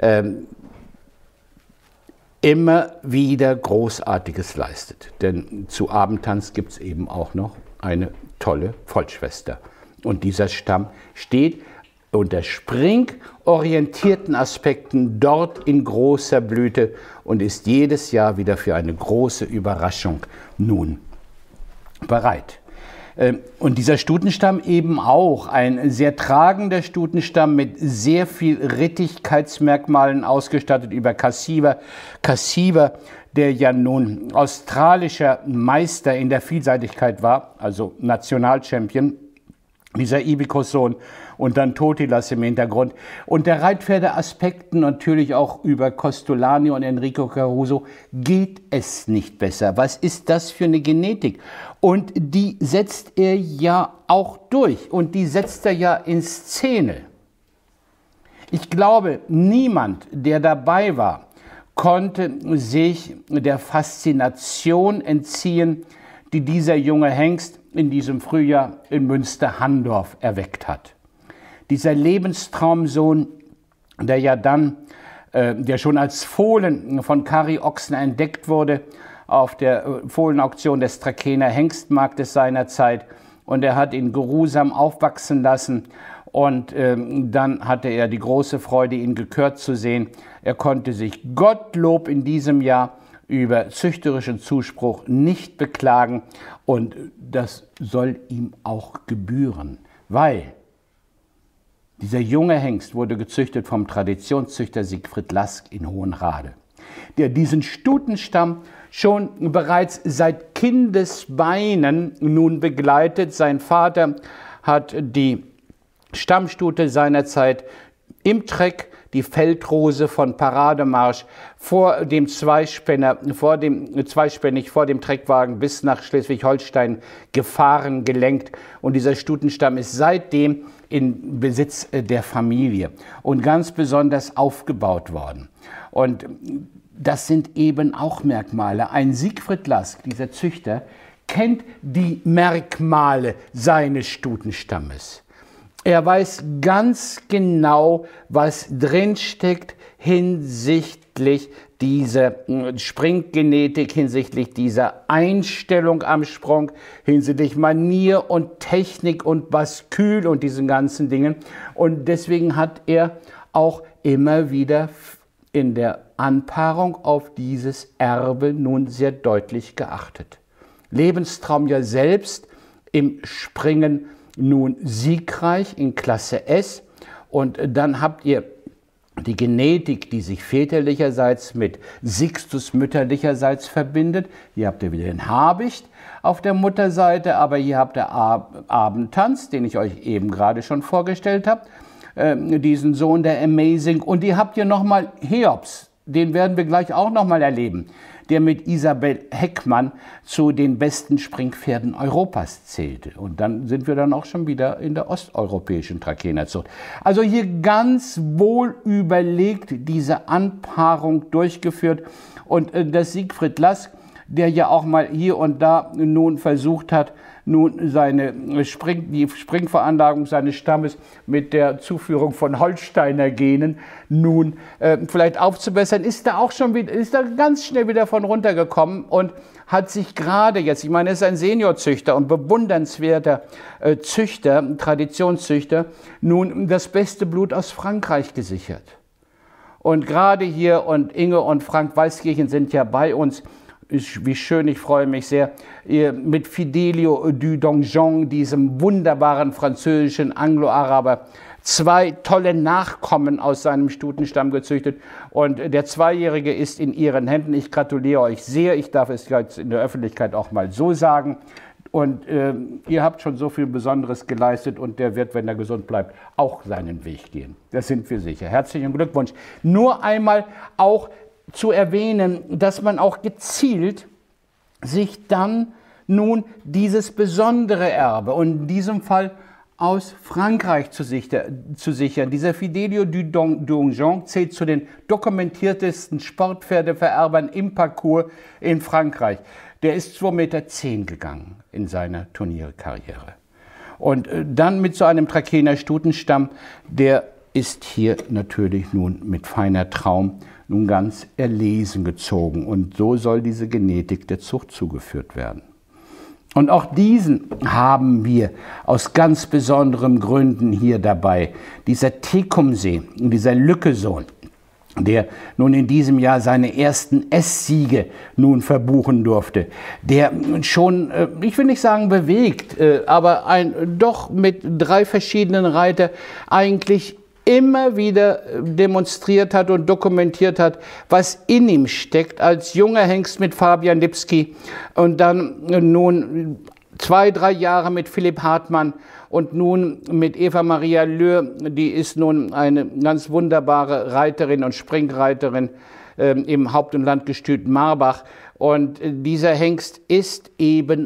immer wieder Großartiges leistet. Denn zu Abendtanz gibt es eben auch noch eine tolle Vollschwester. Und dieser Stamm steht unter springorientierten Aspekten dort in großer Blüte und ist jedes Jahr wieder für eine große Überraschung nun bereit. Und dieser Stutenstamm eben auch ein sehr tragender Stutenstamm mit sehr viel Rittigkeitsmerkmalen ausgestattet über Cassiver. Cassiver, der ja nun australischer Meister in der Vielseitigkeit war, also Nationalchampion, dieser Ibicus-Sohn und dann Totilas im Hintergrund. Und der Reitpferdeaspekten natürlich auch über Costolani und Enrico Caruso geht es nicht besser. Was ist das für eine Genetik? Und die setzt er ja auch durch und die setzt er ja in Szene. Ich glaube, niemand, der dabei war, konnte sich der Faszination entziehen, die dieser junge Hengst in diesem Frühjahr in Münster-Handorf erweckt hat. Dieser Lebenstraumsohn, der ja dann der schon als Fohlen von Kari Ochsner entdeckt wurde auf der Fohlenauktion des Trakehner Hengstmarktes seinerzeit. Und er hat ihn geruhsam aufwachsen lassen. Und dann hatte er die große Freude, ihn gekürt zu sehen. Er konnte sich Gottlob in diesem Jahr über züchterischen Zuspruch nicht beklagen. Und das soll ihm auch gebühren, weil dieser junge Hengst wurde gezüchtet vom Traditionszüchter Siegfried Lask in Hohenrade, der diesen Stutenstamm schon bereits seit Kindesbeinen nun begleitet. Sein Vater hat die Stammstute seinerzeit im Treck, die Feldrose von Parademarsch, vor dem Zweispännig vor dem Treckwagen bis nach Schleswig-Holstein gefahren, gelenkt. Und dieser Stutenstamm ist seitdem in Besitz der Familie und ganz besonders aufgebaut worden. Und das sind eben auch Merkmale. Ein Siegfried Lask, dieser Züchter, kennt die Merkmale seines Stutenstammes. Er weiß ganz genau, was drinsteckt hinsichtlich dieser Springgenetik, hinsichtlich dieser Einstellung am Sprung, hinsichtlich Manier und Technik und Baskül und diesen ganzen Dingen. Und deswegen hat er auch immer wieder in der Anpaarung auf dieses Erbe nun sehr deutlich geachtet. Lebenstraum ja selbst im Springen nun siegreich in Klasse S, und dann habt ihr die Genetik, die sich väterlicherseits mit Sixtus mütterlicherseits verbindet. Hier habt ihr wieder den Habicht auf der Mutterseite, aber hier habt ihr Abendtanz, den ich euch eben gerade schon vorgestellt habe, diesen Sohn der Amazing. Und ihr habt hier nochmal Cheops, den werden wir gleich auch nochmal erleben, der mit Isabel Heckmann zu den besten Springpferden Europas zählte. Und dann sind wir dann auch schon wieder in der osteuropäischen Trakehnerzucht. Also hier ganz wohl überlegt diese Anpaarung durchgeführt. Und das Siegfried Lask, der ja auch mal hier und da nun versucht hat, nun die Springveranlagung seines Stammes mit der Zuführung von Holsteiner Genen nun vielleicht aufzubessern, ist da ganz schnell wieder von runtergekommen und hat sich gerade jetzt, ich meine, er ist ein Seniorzüchter und bewundernswerter Züchter, Traditionszüchter, nun das beste Blut aus Frankreich gesichert. Und gerade hier, und Inge und Frank Weißkirchen sind ja bei uns, wie schön, ich freue mich sehr, mit Fidelio du Donjon, diesem wunderbaren französischen Anglo-Araber, 2 tolle Nachkommen aus seinem Stutenstamm gezüchtet. Und der Zweijährige ist in ihren Händen. Ich gratuliere euch sehr. Ich darf es jetzt in der Öffentlichkeit auch mal so sagen. Und ihr habt schon so viel Besonderes geleistet, und der wird, wenn er gesund bleibt, auch seinen Weg gehen. Das sind wir sicher. Herzlichen Glückwunsch. Nur einmal auch zu erwähnen, dass man auch gezielt sich dann nun dieses besondere Erbe, und in diesem Fall aus Frankreich zu sichern. Dieser Fidelio du Donjon zählt zu den dokumentiertesten Sportpferdevererbern im Parcours in Frankreich. Der ist 2,10 Meter gegangen in seiner Turnierkarriere. Und dann mit so einem Trakehner Stutenstamm, der ist hier natürlich nun mit feiner Traum nun ganz erlesen gezogen. Und so soll diese Genetik der Zucht zugeführt werden. Und auch diesen haben wir aus ganz besonderen Gründen hier dabei. Dieser Tecumseh, dieser Lücke-Sohn, der nun in diesem Jahr seine ersten S-Siege nun verbuchen durfte, der schon, ich will nicht sagen bewegt, aber doch mit 3 verschiedenen Reitern eigentlich immer wieder demonstriert hat und dokumentiert hat, was in ihm steckt, als junger Hengst mit Fabian Lipski und dann nun 2, 3 Jahre mit Philipp Hartmann und nun mit Eva Maria Löhr, die ist nun eine ganz wunderbare Reiterin und Springreiterin im Haupt- und Landgestüt Marbach. Und dieser Hengst ist eben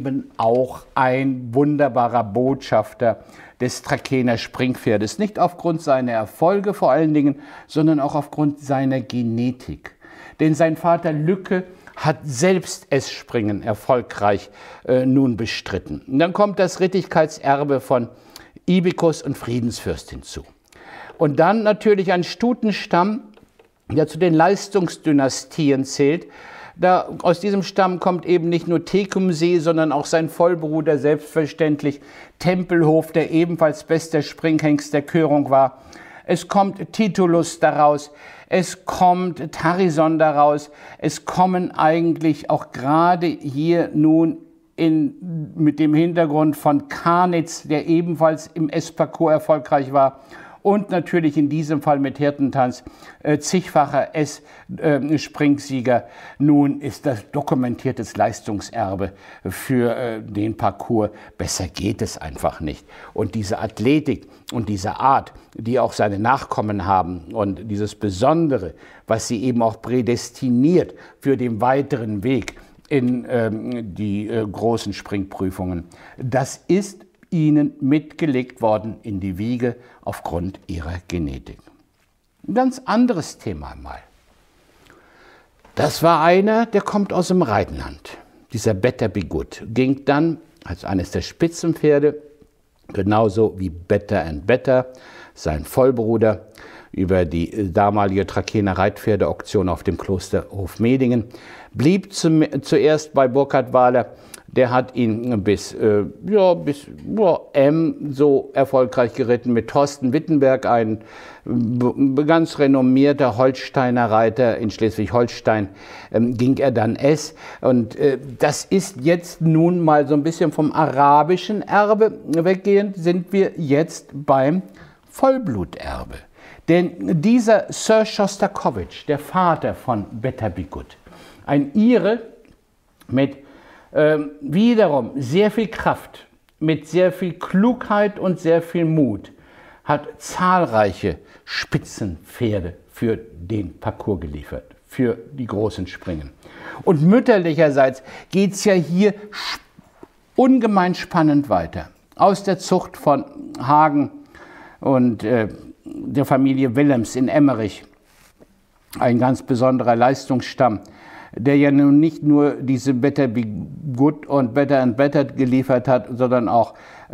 auch ein wunderbarer Botschafter des Trakehner Springpferdes. Nicht aufgrund seiner Erfolge vor allen Dingen, sondern auch aufgrund seiner Genetik. Denn sein Vater Lücke hat selbst S-Springen erfolgreich nun bestritten. Und dann kommt das Rittigkeitserbe von Ibikus und Friedensfürst hinzu. Und dann natürlich ein Stutenstamm, der zu den Leistungsdynastien zählt. Aus diesem Stamm kommt eben nicht nur Tecumseh, sondern auch sein Vollbruder selbstverständlich Tempelhof, der ebenfalls bester Springhengst der Körung war. Es kommt Titulus daraus, es kommt Tarison daraus, es kommen eigentlich auch gerade hier nun mit dem Hintergrund von Karnitz, der ebenfalls im S-Parcours erfolgreich war, und natürlich in diesem Fall mit Hirtentanz zigfacher S-Springsieger. Nun ist das dokumentiertes Leistungserbe für den Parcours. Besser geht es einfach nicht. Und diese Athletik und diese Art, die auch seine Nachkommen haben, und dieses Besondere, was sie eben auch prädestiniert für den weiteren Weg in die großen Springprüfungen, das ist ihnen mitgelegt worden in die Wiege aufgrund ihrer Genetik. Ein ganz anderes Thema mal. Das war einer, der kommt aus dem Rheinland. Dieser Better Be Good ging dann als eines der Spitzenpferde, genauso wie Better and Better, sein Vollbruder, über die damalige Trakehner Reitpferdeauktion auf dem Klosterhof Medingen, blieb zuerst bei Burkhard Wahler. Der hat ihn bis M so erfolgreich geritten. Mit Thorsten Wittenberg, ein ganz renommierter Holsteiner Reiter in Schleswig-Holstein, ging er dann S. Und das ist jetzt nun mal so ein bisschen vom arabischen Erbe weggehend, sind wir jetzt beim Vollbluterbe. Denn dieser Sir Shostakovich, der Vater von Better Be Good, ein Ire mit wiederum sehr viel Kraft, mit sehr viel Klugheit und sehr viel Mut, hat zahlreiche Spitzenpferde für den Parcours geliefert, für die großen Springen. Und mütterlicherseits geht es ja hier ungemein spannend weiter. Aus der Zucht von Hagen und der Familie Willems in Emmerich, ein ganz besonderer Leistungsstamm, der ja nun nicht nur diese Better Be Good und Better and Better geliefert hat, sondern auch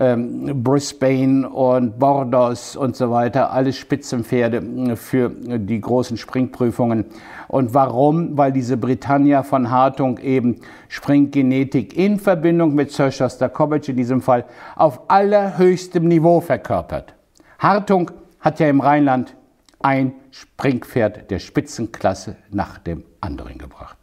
Brisbane und Bordos und so weiter, alles Spitzenpferde für die großen Springprüfungen. Und warum? Weil diese Britannia von Hartung eben Springgenetik in Verbindung mit Sir Shostakovich in diesem Fall auf allerhöchstem Niveau verkörpert. Hartung hat ja im Rheinland ein Springpferd der Spitzenklasse nach dem anderen gebracht.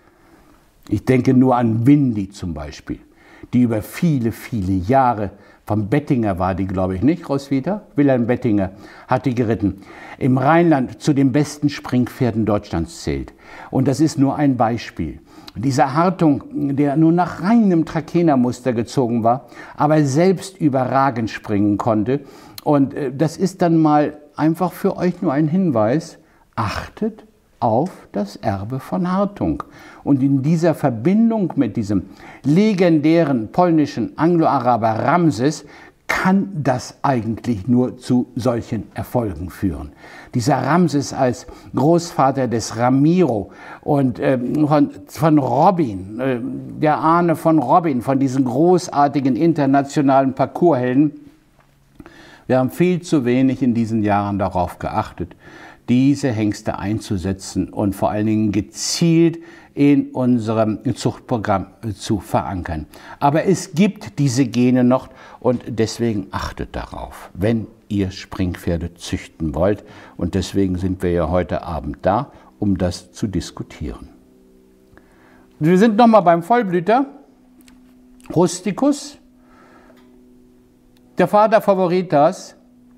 Ich denke nur an Windy zum Beispiel, die über viele, viele Jahre, vom Bettinger war die, glaube ich, nicht, Roswitha? Wilhelm Bettinger hat die geritten, im Rheinland zu den besten Springpferden Deutschlands zählt. Und das ist nur ein Beispiel. Dieser Hartung, der nur nach reinem Trakehner-Muster gezogen war, aber selbst überragend springen konnte. Und das ist dann mal einfach für euch nur ein Hinweis, achtet auf das Erbe von Hartung. Und in dieser Verbindung mit diesem legendären polnischen Anglo-Araber Ramses kann das eigentlich nur zu solchen Erfolgen führen. Dieser Ramses als Großvater des Ramiro und von Robin, der Ahne von Robin, von diesen großartigen internationalen Parcourshelden. Wir haben viel zu wenig in diesen Jahren darauf geachtet, diese Hengste einzusetzen und vor allen Dingen gezielt in unserem Zuchtprogramm zu verankern. Aber es gibt diese Gene noch und deswegen achtet darauf, wenn ihr Springpferde züchten wollt. Und deswegen sind wir ja heute Abend da, um das zu diskutieren. Wir sind nochmal beim Vollblüter, Rusticus. Der Vater Favoritas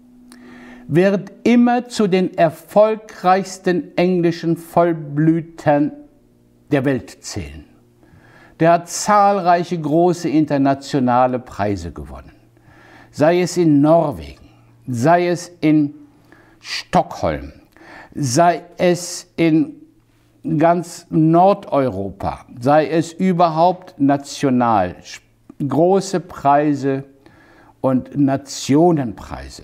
wird immer zu den erfolgreichsten englischen Vollblütern der Welt zählen. Der hat zahlreiche große internationale Preise gewonnen. Sei es in Norwegen, sei es in Stockholm, sei es in ganz Nordeuropa, sei es überhaupt national. Große Preise und Nationenpreise.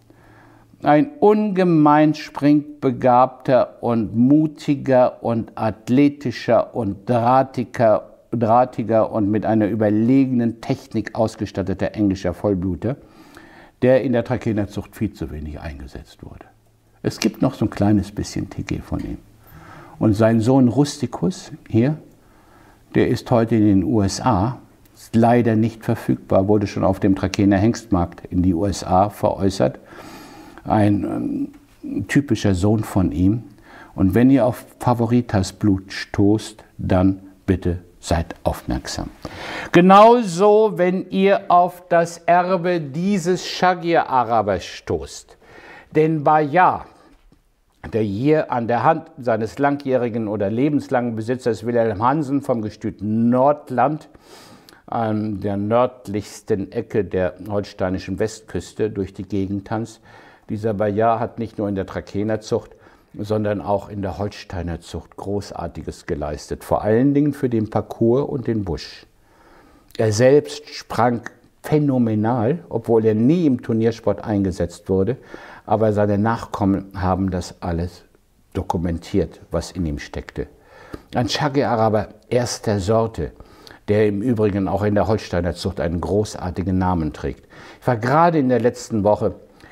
Ein ungemein springbegabter und mutiger und athletischer und drahtiger und mit einer überlegenen Technik ausgestatteter englischer Vollbluter, der in der Trakehner Zucht viel zu wenig eingesetzt wurde. Es gibt noch so ein kleines bisschen TG von ihm. Und sein Sohn Rusticus hier, der ist heute in den USA, ist leider nicht verfügbar, wurde schon auf dem Trakehner Hengstmarkt in die USA veräußert. Ein typischer Sohn von ihm. Und wenn ihr auf Favoritas Blut stoßt, dann bitte seid aufmerksam. Genauso, wenn ihr auf das Erbe dieses Shagir-Arabers stoßt. Denn Bayar, der hier an der Hand seines langjährigen oder lebenslangen Besitzers Wilhelm Hansen vom Gestüt Nordland an der nördlichsten Ecke der holsteinischen Westküste durch die Gegend tanzt. Dieser Bayar hat nicht nur in der Trakehner Zucht, sondern auch in der Holsteiner Zucht Großartiges geleistet, vor allen Dingen für den Parcours und den Busch. Er selbst sprang phänomenal, obwohl er nie im Turniersport eingesetzt wurde, aber seine Nachkommen haben das alles dokumentiert, was in ihm steckte. Ein Shagir-Araber erster Sorte, der im Übrigen auch in der Holsteiner Zucht einen großartigen Namen trägt. Ich war gerade in der letzten Woche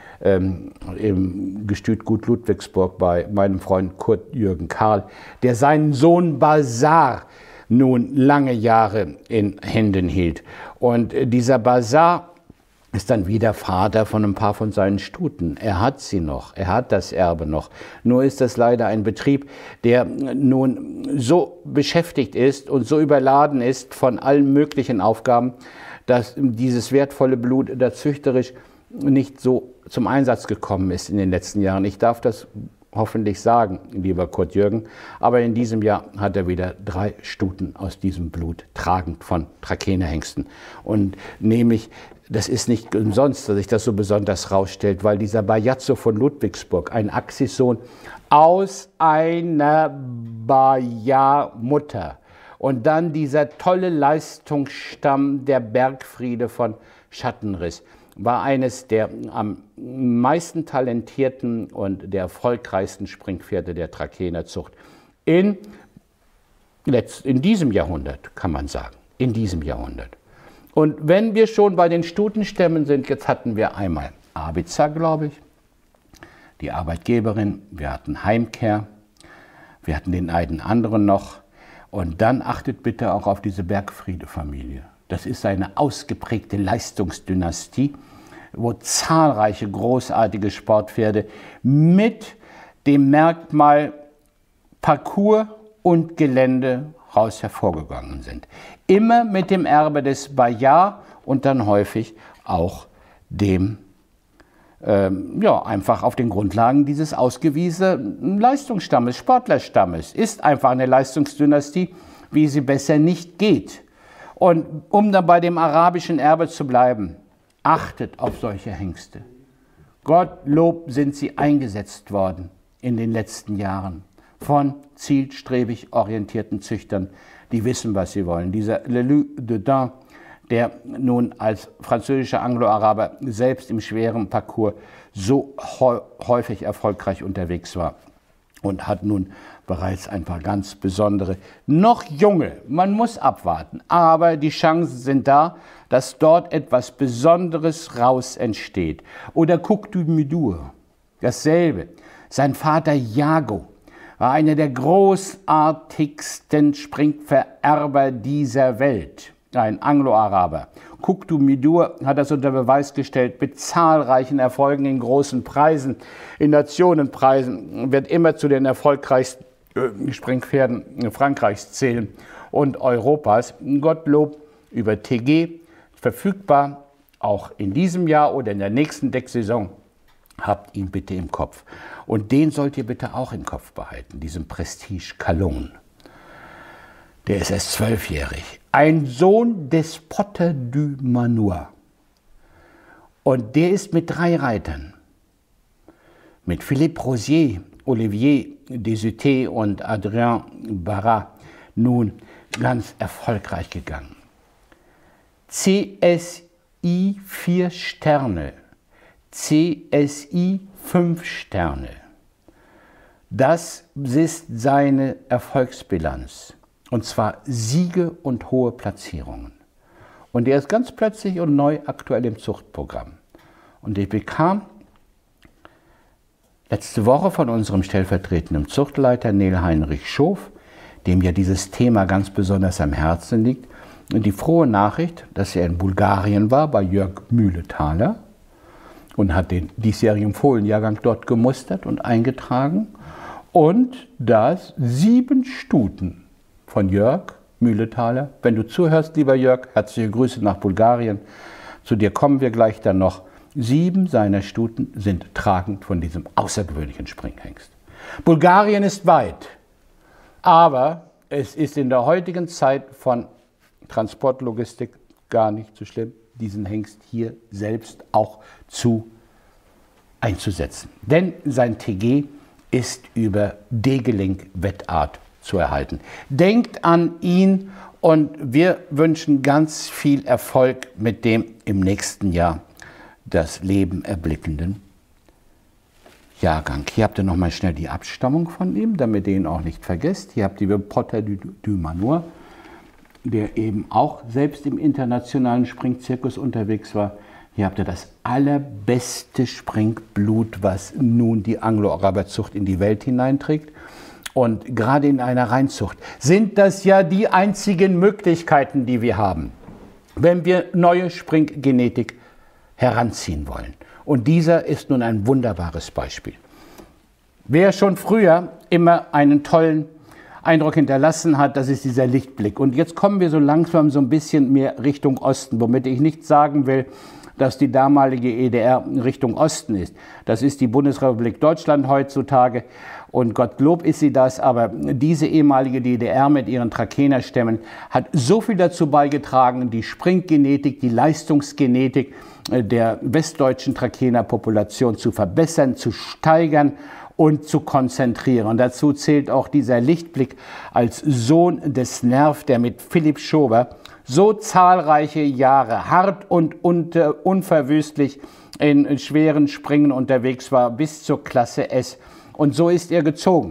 im Gestüt Gut Ludwigsburg bei meinem Freund Kurt Jürgen Karl, der seinen Sohn Basar nun lange Jahre in Händen hielt. Und dieser Basar ist dann wieder Vater von ein paar von seinen Stuten. Er hat sie noch, er hat das Erbe noch. Nur ist das leider ein Betrieb, der nun so beschäftigt ist und so überladen ist von allen möglichen Aufgaben, dass dieses wertvolle Blut da züchterisch nicht so zum Einsatz gekommen ist in den letzten Jahren. Ich darf das hoffentlich sagen, lieber Kurt Jürgen, aber in diesem Jahr hat er wieder 3 Stuten aus diesem Blut tragend von Trakehner Hengsten. Und nämlich, das ist nicht umsonst, dass sich das so besonders rausstellt, weil dieser Bajazzo von Ludwigsburg, ein Axissohn aus einer Bajar-Mutter und dann dieser tolle Leistungsstamm der Bergfriede von Schattenriss, war eines der am meisten talentierten und der erfolgreichsten Springpferde der Trakehner Zucht in diesem Jahrhundert, kann man sagen, in diesem Jahrhundert. Und wenn wir schon bei den Stutenstämmen sind, jetzt hatten wir einmal Abiza, glaube ich, die Arbeitgeberin, wir hatten Heimkehr, wir hatten den einen anderen noch und dann achtet bitte auch auf diese Bergfriede-Familie. Das ist eine ausgeprägte Leistungsdynastie, wo zahlreiche großartige Sportpferde mit dem Merkmal Parcours und Gelände raus hervorgegangen sind. Immer mit dem Erbe des Bayar und dann häufig auch dem, einfach auf den Grundlagen dieses ausgewiesenen Leistungsstammes, Sportlerstammes. Ist einfach eine Leistungsdynastie, wie sie besser nicht geht. Und um dann bei dem arabischen Erbe zu bleiben, achtet auf solche Hengste. Gottlob sind sie eingesetzt worden in den letzten Jahren von zielstrebig orientierten Züchtern, die wissen, was sie wollen. Dieser Lelu de Dain, der nun als französischer Anglo-Araber selbst im schweren Parcours so häufig erfolgreich unterwegs war und hat nun bereits ein paar ganz besondere, noch junge, man muss abwarten, aber die Chancen sind da, dass dort etwas Besonderes raus entsteht. Oder Coupe du Midour, dasselbe. Sein Vater Jago war einer der großartigsten Springvererber dieser Welt, ein Anglo-Araber. Coupe du Midour hat das unter Beweis gestellt mit zahlreichen Erfolgen in großen Preisen, in Nationenpreisen, wird immer zu den erfolgreichsten Springpferden Frankreichs zählen und Europas. Gottlob über TG, verfügbar auch in diesem Jahr oder in der nächsten Decksaison. Habt ihn bitte im Kopf. Und den sollt ihr bitte auch im Kopf behalten, diesen Prestige Calonne. Der ist erst 12-jährig. Ein Sohn des Potter du Manoir. Und der ist mit 3 Reitern. Mit Philippe Rosier, Olivier Desuté und Adrien Barrat nun ganz erfolgreich gegangen. CSI 4 Sterne, CSI 5 Sterne. Das ist seine Erfolgsbilanz. Und zwar Siege und hohe Platzierungen. Und er ist ganz plötzlich und neu aktuell im Zuchtprogramm. Und ich bekam letzte Woche von unserem stellvertretenden Zuchtleiter Neil-Heinrich Schof, dem ja dieses Thema ganz besonders am Herzen liegt, die frohe Nachricht, dass er in Bulgarien war, bei Jörg Mühletaler, und hat den diesjährigen Fohlenjahrgang dort gemustert und eingetragen, und dass 7 Stuten von Jörg Mühletaler, wenn du zuhörst, lieber Jörg, herzliche Grüße nach Bulgarien, zu dir kommen wir gleich dann noch, 7 seiner Stuten sind tragend von diesem außergewöhnlichen Springhengst. Bulgarien ist weit, aber es ist in der heutigen Zeit von Transportlogistik gar nicht so schlimm, diesen Hengst hier selbst auch einzusetzen. Denn sein TG ist über Degeling-Wettart zu erhalten. Denkt an ihn und wir wünschen ganz viel Erfolg mit dem im nächsten Jahr das Leben erblickenden Jahrgang. Hier habt ihr nochmal schnell die Abstammung von ihm, damit ihr ihn auch nicht vergesst. Hier habt ihr Potter du Manoir, der eben auch selbst im internationalen Springzirkus unterwegs war. Hier habt ihr das allerbeste Springblut, was nun die Anglo-Araber-Zucht in die Welt hineinträgt. Und gerade in einer Reinzucht sind das ja die einzigen Möglichkeiten, die wir haben, wenn wir neue Springgenetik heranziehen wollen. Und dieser ist nun ein wunderbares Beispiel. Wer schon früher immer einen tollen Eindruck hinterlassen hat, das ist dieser Lichtblick. Und jetzt kommen wir so langsam so ein bisschen mehr Richtung Osten, womit ich nicht sagen will, dass die damalige EDR Richtung Osten ist. Das ist die Bundesrepublik Deutschland heutzutage und Gottlob ist sie das, aber diese ehemalige DDR mit ihren Trakehnerstämmen hat so viel dazu beigetragen, die Springgenetik, die Leistungsgenetik der westdeutschen Trakehnerpopulation zu verbessern, zu steigern und zu konzentrieren. Und dazu zählt auch dieser Lichtblick als Sohn des Nerv, der mit Philipp Schober so zahlreiche Jahre hart und unverwüstlich in schweren Springen unterwegs war, bis zur Klasse S. Und so ist er gezogen.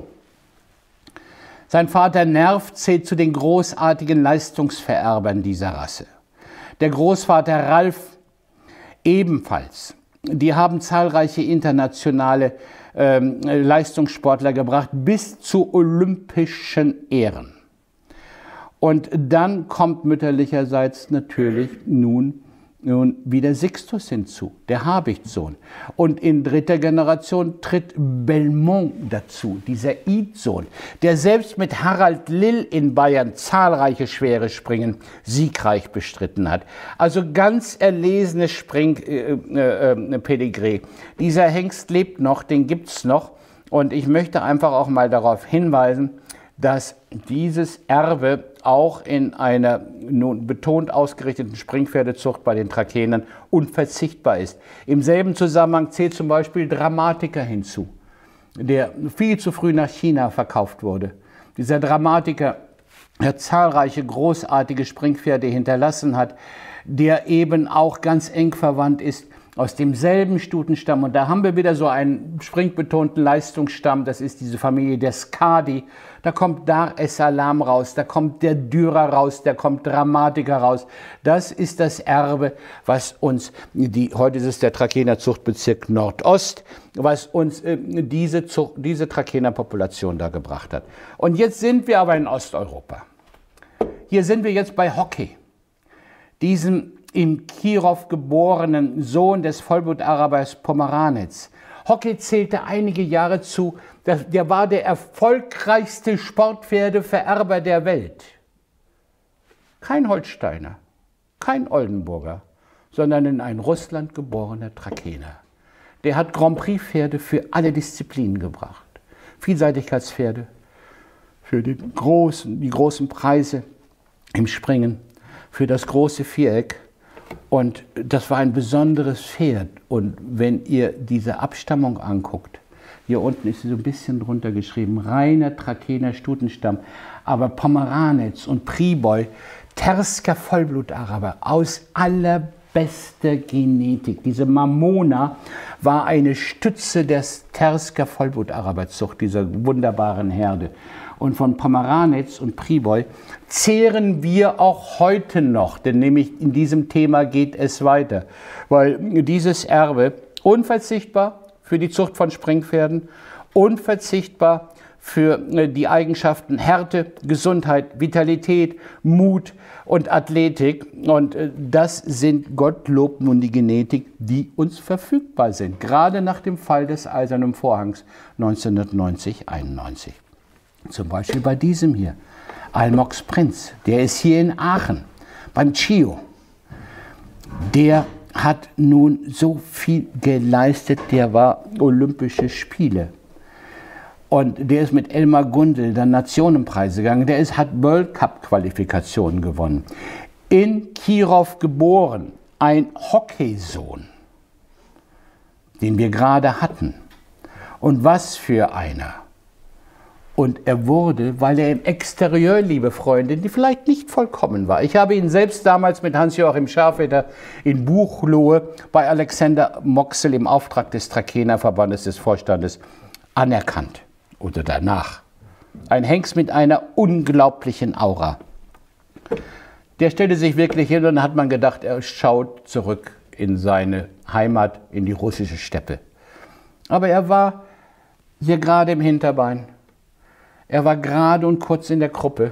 Sein Vater Nerv zählt zu den großartigen Leistungsvererbern dieser Rasse. Der Großvater Ralf ebenfalls. Die haben zahlreiche internationale Leistungssportler gebracht, bis zu olympischen Ehren. Und dann kommt mütterlicherseits natürlich nun wieder Sixtus hinzu, der Habichtssohn. Und in 3. Generation tritt Belmont dazu, dieser Idsohn, der selbst mit Harald Lill in Bayern zahlreiche schwere Springen siegreich bestritten hat. Also ganz erlesenes Springpedigree. Dieser Hengst lebt noch, den gibt es noch. Und ich möchte einfach auch mal darauf hinweisen, dass dieses Erbe auch in einer nun betont ausgerichteten Springpferdezucht bei den Trakehnern unverzichtbar ist. Im selben Zusammenhang zählt zum Beispiel Dramatiker hinzu, der viel zu früh nach China verkauft wurde. Dieser Dramatiker, der zahlreiche großartige Springpferde hinterlassen hat, der eben auch ganz eng verwandt ist aus demselben Stutenstamm. Und da haben wir wieder so einen springbetonten Leistungsstamm, das ist diese Familie der Skadi. Da kommt Dar es Salaam raus, da kommt der Dürer raus, da kommt Dramatiker raus. Das ist das Erbe, was uns, heute ist es der Trakehner Zuchtbezirk Nordost, was uns diese Trakehner-Population da gebracht hat. Und jetzt sind wir aber in Osteuropa. Hier sind wir jetzt bei Hockey, diesem in Kirov geborenen Sohn des Vollblutarabers Pomeranets. Hockey zählte einige Jahre zu, der war der erfolgreichste Sportpferdevererber der Welt. Kein Holsteiner, kein Oldenburger, sondern in ein Russland geborener Trakehner. Der hat Grand Prix-Pferde für alle Disziplinen gebracht. Vielseitigkeitspferde für die großen Preise im Springen, für das große Viereck. Und das war ein besonderes Pferd. Und wenn ihr diese Abstammung anguckt, hier unten ist sie so ein bisschen drunter geschrieben, reiner Trakehner Stutenstamm, aber Pomeranets und Priboy, Tersker Vollblutaraber aus allerbester Genetik. Diese Mamona war eine Stütze der Tersker Vollblutaraberzucht, dieser wunderbaren Herde. Und von Pomeranets und Priboy zehren wir auch heute noch, denn nämlich in diesem Thema geht es weiter, weil dieses Erbe unverzichtbar für die Zucht von Springpferden, unverzichtbar für die Eigenschaften Härte, Gesundheit, Vitalität, Mut und Athletik. Und das sind Gottlob nun die Genetik, die uns verfügbar sind, gerade nach dem Fall des Eisernen Vorhangs 1990-91. Zum Beispiel bei diesem hier, Almox Prinz, der ist hier in Aachen, beim Chio. Der hat nun so viel geleistet, der war Olympische Spiele. Und der ist mit Elmar Gundel dann Nationenpreise gegangen. Der hat World Cup Qualifikationen gewonnen. In Kirov geboren, ein Hockeysohn, den wir gerade hatten. Und was für einer. Und er wurde, weil er im Exterieur, liebe Freunde, die vielleicht nicht vollkommen war. Ich habe ihn selbst damals mit Hans-Joachim Scharfeder in Buchloe bei Alexander Moxel im Auftrag des Trakehner Verbandes des Vorstandes anerkannt. Oder danach. Ein Hengst mit einer unglaublichen Aura. Der stellte sich wirklich hin und dann hat man gedacht, er schaut zurück in seine Heimat, in die russische Steppe. Aber er war hier gerade im Hinterbein. Er war gerade und kurz in der Kruppe.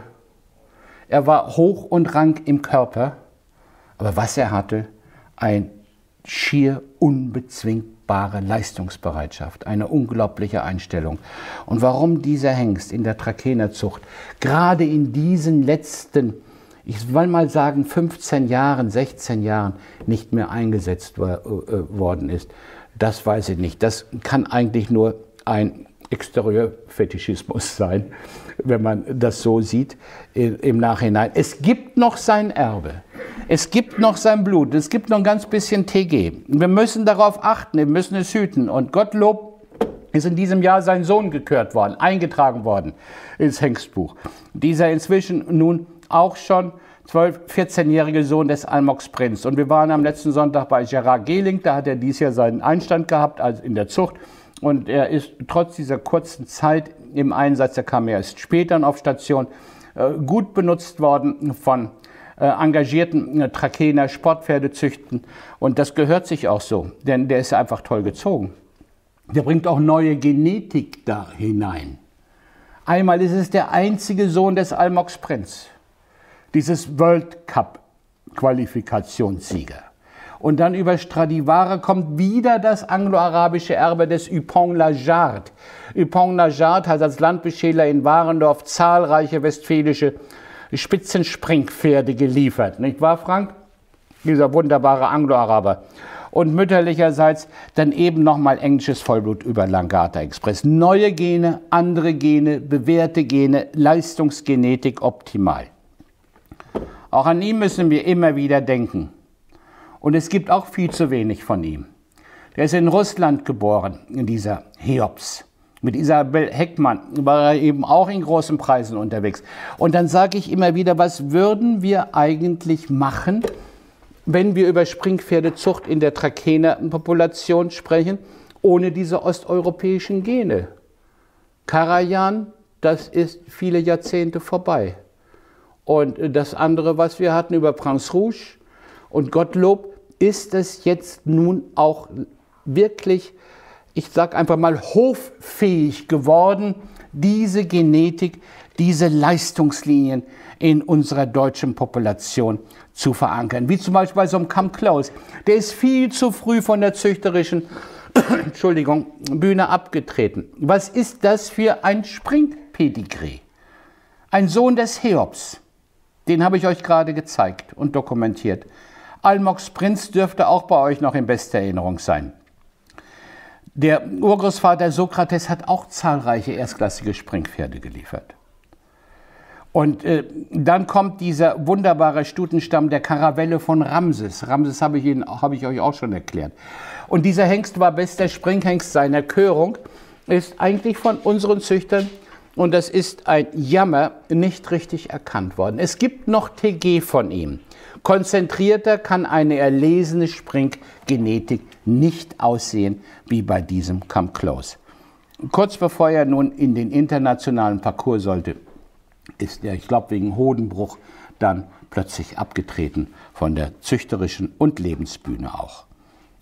Er war hoch und rank im Körper. Aber was er hatte, ein schier unbezwingbare Leistungsbereitschaft, eine unglaubliche Einstellung. Und warum dieser Hengst in der Trakehnerzucht gerade in diesen letzten, ich will mal sagen 15 Jahren, 16 Jahren nicht mehr eingesetzt worden ist, das weiß ich nicht. Das kann eigentlich nur ein Exterieurfetischismus sein, wenn man das so sieht im Nachhinein. Es gibt noch sein Erbe. Es gibt noch sein Blut, es gibt noch ein ganz bisschen TG. Wir müssen darauf achten, wir müssen es hüten. Und Gottlob ist in diesem Jahr sein Sohn gekürt worden, eingetragen worden ins Hengstbuch. Dieser inzwischen nun auch schon 14-jährige Sohn des Almox Prinz. Und wir waren am letzten Sonntag bei Gerard Gehling, da hat er dieses Jahr seinen Einstand gehabt, also in der Zucht. Und er ist trotz dieser kurzen Zeit im Einsatz, er kam erst später auf Station, gut benutzt worden von engagierten Trakehner Sportpferdezüchten. Und das gehört sich auch so, denn der ist einfach toll gezogen. Der bringt auch neue Genetik da hinein. Einmal ist es der einzige Sohn des Almox Prinz, dieses World Cup Qualifikationssieger. Und dann über Stradivari kommt wieder das anglo-arabische Erbe des Ypon Lajard. Ypon Lajard hat als Landbeschäler in Warendorf zahlreiche westfälische Spitzenspringpferde geliefert. Nicht wahr, Frank? Dieser wunderbare Anglo-Araber. Und mütterlicherseits dann eben nochmal englisches Vollblut über Langata Express. Neue Gene, andere Gene, bewährte Gene, Leistungsgenetik optimal. Auch an ihn müssen wir immer wieder denken. Und es gibt auch viel zu wenig von ihm. Der ist in Russland geboren, in dieser Cheops. Mit Isabel Heckmann war er eben auch in großen Preisen unterwegs. Und dann sage ich immer wieder, was würden wir eigentlich machen, wenn wir über Springpferdezucht in der Trakehner-Population sprechen, ohne diese osteuropäischen Gene? Karajan, das ist viele Jahrzehnte vorbei. Und das andere, was wir hatten über Prince Rouge und Gottlob, ist es jetzt nun auch wirklich, ich sage einfach mal, hoffähig geworden, diese Genetik, diese Leistungslinien in unserer deutschen Population zu verankern. Wie zum Beispiel bei so einem Come Close. Der ist viel zu früh von der züchterischen Bühne abgetreten. Was ist das für ein Springpedigree? Ein Sohn des Cheops. Den habe ich euch gerade gezeigt und dokumentiert. Almox Prinz dürfte auch bei euch noch in bester Erinnerung sein. Der Urgroßvater Sokrates hat auch zahlreiche erstklassige Springpferde geliefert. Und dann kommt dieser wunderbare Stutenstamm der Karavelle von Ramses. Ramses habe ich euch auch schon erklärt. Und dieser Hengst war bester Springhengst seiner Körung, ist eigentlich von unseren Züchtern, und das ist ein Jammer, nicht richtig erkannt worden. Es gibt noch TG von ihm. Konzentrierter kann eine erlesene Springgenetik nicht aussehen wie bei diesem Come Close. Kurz bevor er nun in den internationalen Parcours sollte, ist er, ich glaube wegen Hodenbruch, dann plötzlich abgetreten von der züchterischen und Lebensbühne auch.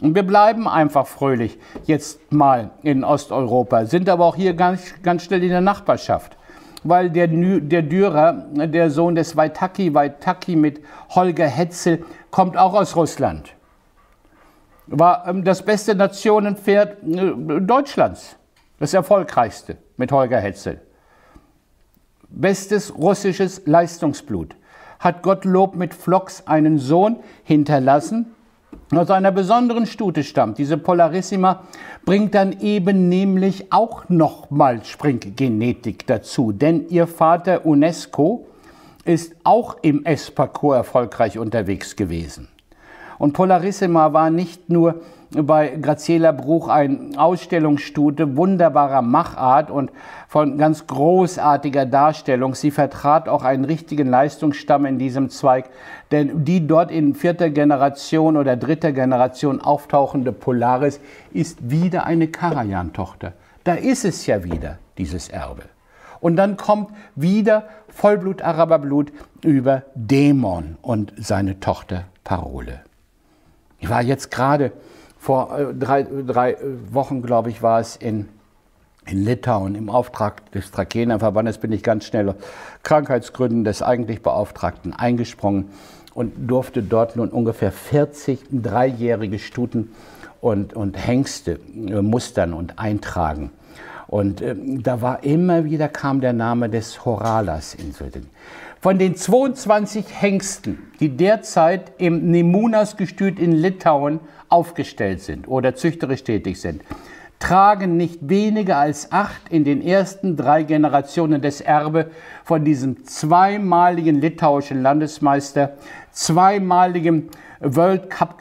Und wir bleiben einfach fröhlich jetzt mal in Osteuropa, sind aber auch hier ganz schnell in der Nachbarschaft. Weil der Dürer, der Sohn des Waitaki mit Holger Hetzel, kommt auch aus Russland. War das beste Nationenpferd Deutschlands, das erfolgreichste mit Holger Hetzel. Bestes russisches Leistungsblut. Hat Gottlob mit Phlox einen Sohn hinterlassen, aus einer besonderen Stute stammt. Diese Polarissima bringt dann eben nämlich auch nochmal Springgenetik dazu, denn ihr Vater UNESCO ist auch im S-Parcours erfolgreich unterwegs gewesen. Und Polarissima war nicht nur bei Graziella Bruch ein Ausstellungsstute wunderbarer Machart und von ganz großartiger Darstellung. Sie vertrat auch einen richtigen Leistungsstamm in diesem Zweig, denn die dort in 4. Generation oder 3. Generation auftauchende Polaris ist wieder eine Karajan-Tochter. Da ist es ja wieder, dieses Erbe. Und dann kommt wieder Vollblut-Araberblut über Dämon und seine Tochter Parole. Ich war jetzt gerade vor drei Wochen, glaube ich, war es in Litauen im Auftrag des Trakehnerverbandes, bin ich ganz schnell aus Krankheitsgründen des eigentlich Beauftragten eingesprungen und durfte dort nun ungefähr 40 dreijährige Stuten und Hengste mustern und eintragen. Und da war immer wieder, kam der Name des Horalas ins Bild. Von den 22 Hengsten, die derzeit im Nemunas-Gestüt in Litauen aufgestellt sind oder züchterisch tätig sind, tragen nicht weniger als 8 in den ersten 3 Generationen des Erbe von diesem zweimaligen litauischen Landesmeister, zweimaligen World Cup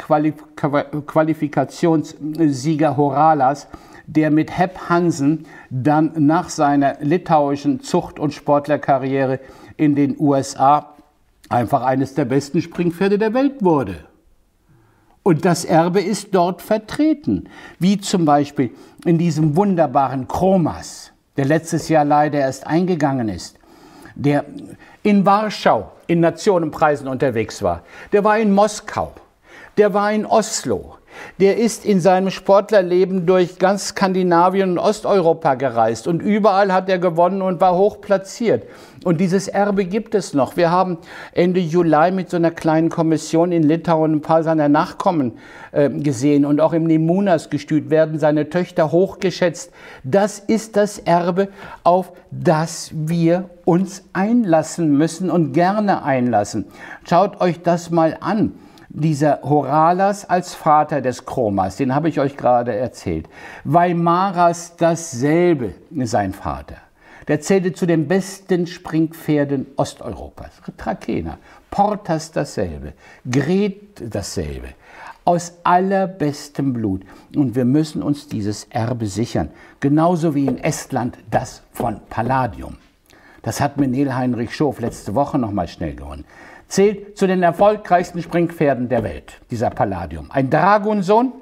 Qualifikationssieger Horalas, der mit Hep Hansen dann nach seiner litauischen Zucht- und Sportlerkarriere in den USA einfach eines der besten Springpferde der Welt wurde. Und das Erbe ist dort vertreten, wie zum Beispiel in diesem wunderbaren Chromas, der letztes Jahr leider erst eingegangen ist, der in Warschau in Nationenpreisen unterwegs war, der war in Moskau, der war in Oslo, der ist in seinem Sportlerleben durch ganz Skandinavien und Osteuropa gereist und überall hat er gewonnen und war hoch platziert. Und dieses Erbe gibt es noch. Wir haben Ende Juli mit so einer kleinen Kommission in Litauen ein paar seiner Nachkommen gesehen und auch im Nemunas-Gestüt werden seine Töchter hochgeschätzt. Das ist das Erbe, auf das wir uns einlassen müssen und gerne einlassen. Schaut euch das mal an. Dieser Horalas als Vater des Chromas, den habe ich euch gerade erzählt. Weimaras dasselbe, sein Vater. Der zählte zu den besten Springpferden Osteuropas. Trakehner, Portas dasselbe, Gret dasselbe. Aus allerbestem Blut. Und wir müssen uns dieses Erbe sichern. Genauso wie in Estland das von Palladium. Das hat Menel Heinrich Schof letzte Woche noch mal schnell gewonnen. Zählt zu den erfolgreichsten Springpferden der Welt, dieser Palladium. Ein Dragonsohn,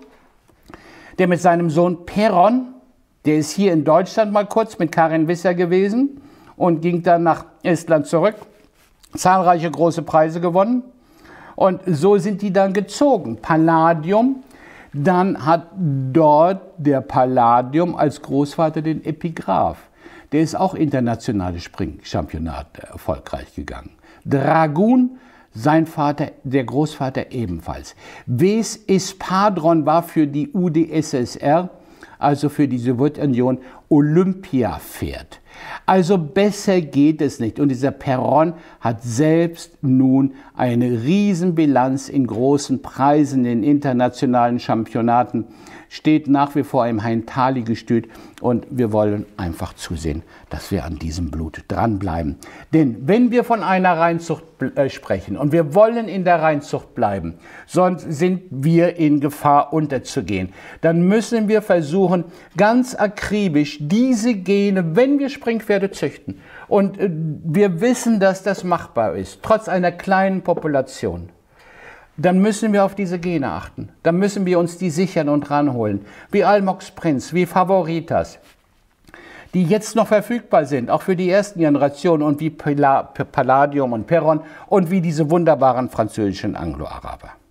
der mit seinem Sohn Peron, der ist hier in Deutschland mal kurz mit Karin Visser gewesen und ging dann nach Estland zurück, zahlreiche große Preise gewonnen. Und so sind die dann gezogen. Palladium, dann hat dort der Palladium als Großvater den Epigraph. Der ist auch internationale Springchampionate erfolgreich gegangen. Dragun, sein Vater, der Großvater ebenfalls. Ves Espadron war für die UdSSR, also für die Sowjetunion, Olympiapferd. Also besser geht es nicht. Und dieser Peron hat selbst nun eine Riesenbilanz in großen Preisen, in internationalen Championaten, steht nach wie vor im Heintali-Gestüt und wir wollen einfach zusehen, dass wir an diesem Blut dranbleiben. Denn wenn wir von einer Reinzucht sprechen und wir wollen in der Reinzucht bleiben, sonst sind wir in Gefahr unterzugehen, dann müssen wir versuchen, ganz akribisch diese Gene, wenn wir Springpferde züchten, und wir wissen, dass das machbar ist, trotz einer kleinen Population, dann müssen wir auf diese Gene achten. Dann müssen wir uns die sichern und ranholen. Wie Almox Prinz, wie Favoritas, die jetzt noch verfügbar sind, auch für die ersten Generationen, und wie Palladium und Peron und wie diese wunderbaren französischen Anglo-Araber.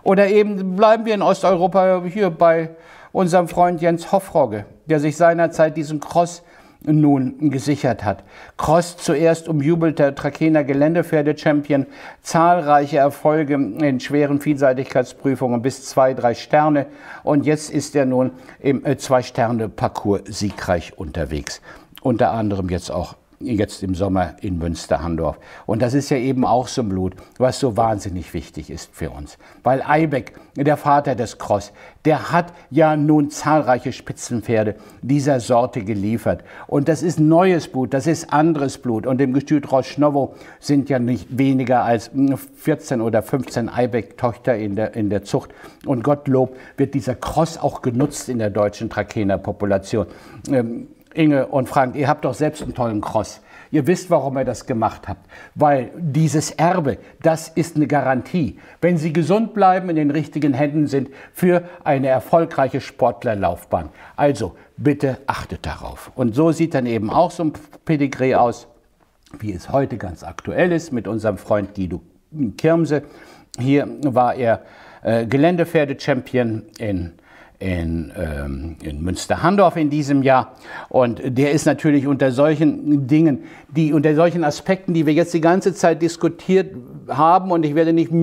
Oder eben bleiben wir in Osteuropa hier bei unserem Freund Jens Hoffrogge, der sich seinerzeit diesen Cross nun gesichert hat. Cross zuerst umjubelter Trakehner Geländepferde-Champion, zahlreiche Erfolge in schweren Vielseitigkeitsprüfungen bis 2, 3 Sterne und jetzt ist er nun im 2-Sterne-Parcours siegreich unterwegs. Unter anderem jetzt im Sommer in Münster-Handorf. Und das ist ja eben auch so ein Blut, was so wahnsinnig wichtig ist für uns. Weil Aibeck, der Vater des Cross, der hat ja nun zahlreiche Spitzenpferde dieser Sorte geliefert. Und das ist neues Blut, das ist anderes Blut. Und im Gestüt Roschnowo sind ja nicht weniger als 14 oder 15 Aibeck-Töchter in der Zucht. Und Gottlob wird dieser Cross auch genutzt in der deutschen Trakehner Population. Inge und Frank, ihr habt doch selbst einen tollen Cross. Ihr wisst, warum ihr das gemacht habt. Weil dieses Erbe, das ist eine Garantie, wenn sie gesund bleiben, in den richtigen Händen sind, für eine erfolgreiche Sportlerlaufbahn. Also bitte achtet darauf. Und so sieht dann eben auch so ein Pedigree aus, wie es heute ganz aktuell ist, mit unserem Freund Guido Kirmse. Hier war er Geländepferde-Champion in Münster-Handorf in diesem Jahr. Und der ist natürlich unter solchen Dingen, unter solchen Aspekten, die wir jetzt die ganze Zeit diskutiert haben, und ich werde nicht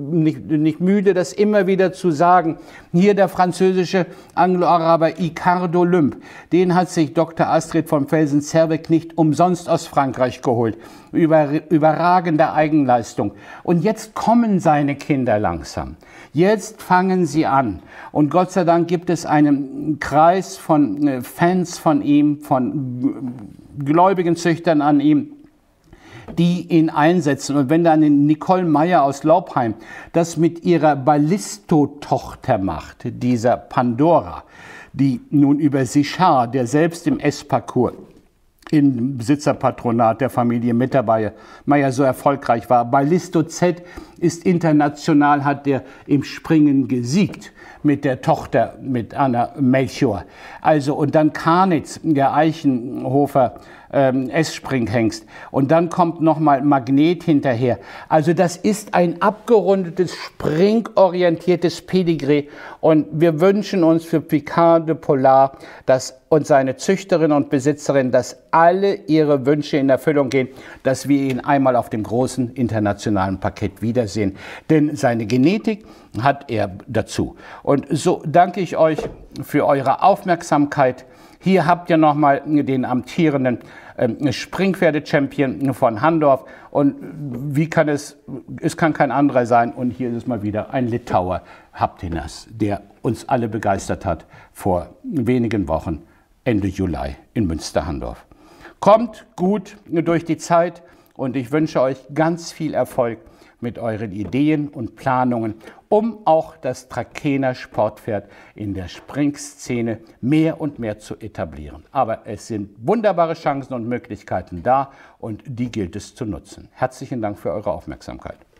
müde, das immer wieder zu sagen, hier der französische Anglo-Araber Icardo Lymp, den hat sich Dr. Astrid von Felsen-Zerbeck nicht umsonst aus Frankreich geholt. Überragende Eigenleistung. Und jetzt kommen seine Kinder langsam. Jetzt fangen sie an. Und Gott sei Dank gibt es einen Kreis von Fans von ihm, von gläubigen Züchtern an ihm, die ihn einsetzen. Und wenn dann Nicole Meyer aus Laubheim das mit ihrer Ballisto-Tochter macht, dieser Pandora, die nun über Sichard, der selbst im S-Parcours im Besitzerpatronat der Familie Mittermeier so erfolgreich war. Ballisto Z ist international, hat der im Springen gesiegt mit der Tochter, mit Anna Melchior. Also, und dann Karnitz, der Eichenhofer S-Springhengst. Und dann kommt nochmal Magnet hinterher. Also das ist ein abgerundetes, springorientiertes Pedigree. Und wir wünschen uns für Picard de Polar, und seine Züchterin und Besitzerin, dass alle ihre Wünsche in Erfüllung gehen, dass wir ihn einmal auf dem großen internationalen Parkett wiedersehen. Denn seine Genetik hat er dazu. Und so danke ich euch für eure Aufmerksamkeit. Hier habt ihr nochmal den amtierenden Springpferde-Champion von Handorf. Und wie kann es kann kein anderer sein. Und hier ist es mal wieder ein Litauer, Haptinas, der uns alle begeistert hat vor wenigen Wochen, Ende Juli in Münster-Handorf. Kommt gut durch die Zeit und ich wünsche euch ganz viel Erfolg mit euren Ideen und Planungen, um auch das Trakehner Sportpferd in der Springszene mehr und mehr zu etablieren. Aber es sind wunderbare Chancen und Möglichkeiten da und die gilt es zu nutzen. Herzlichen Dank für eure Aufmerksamkeit.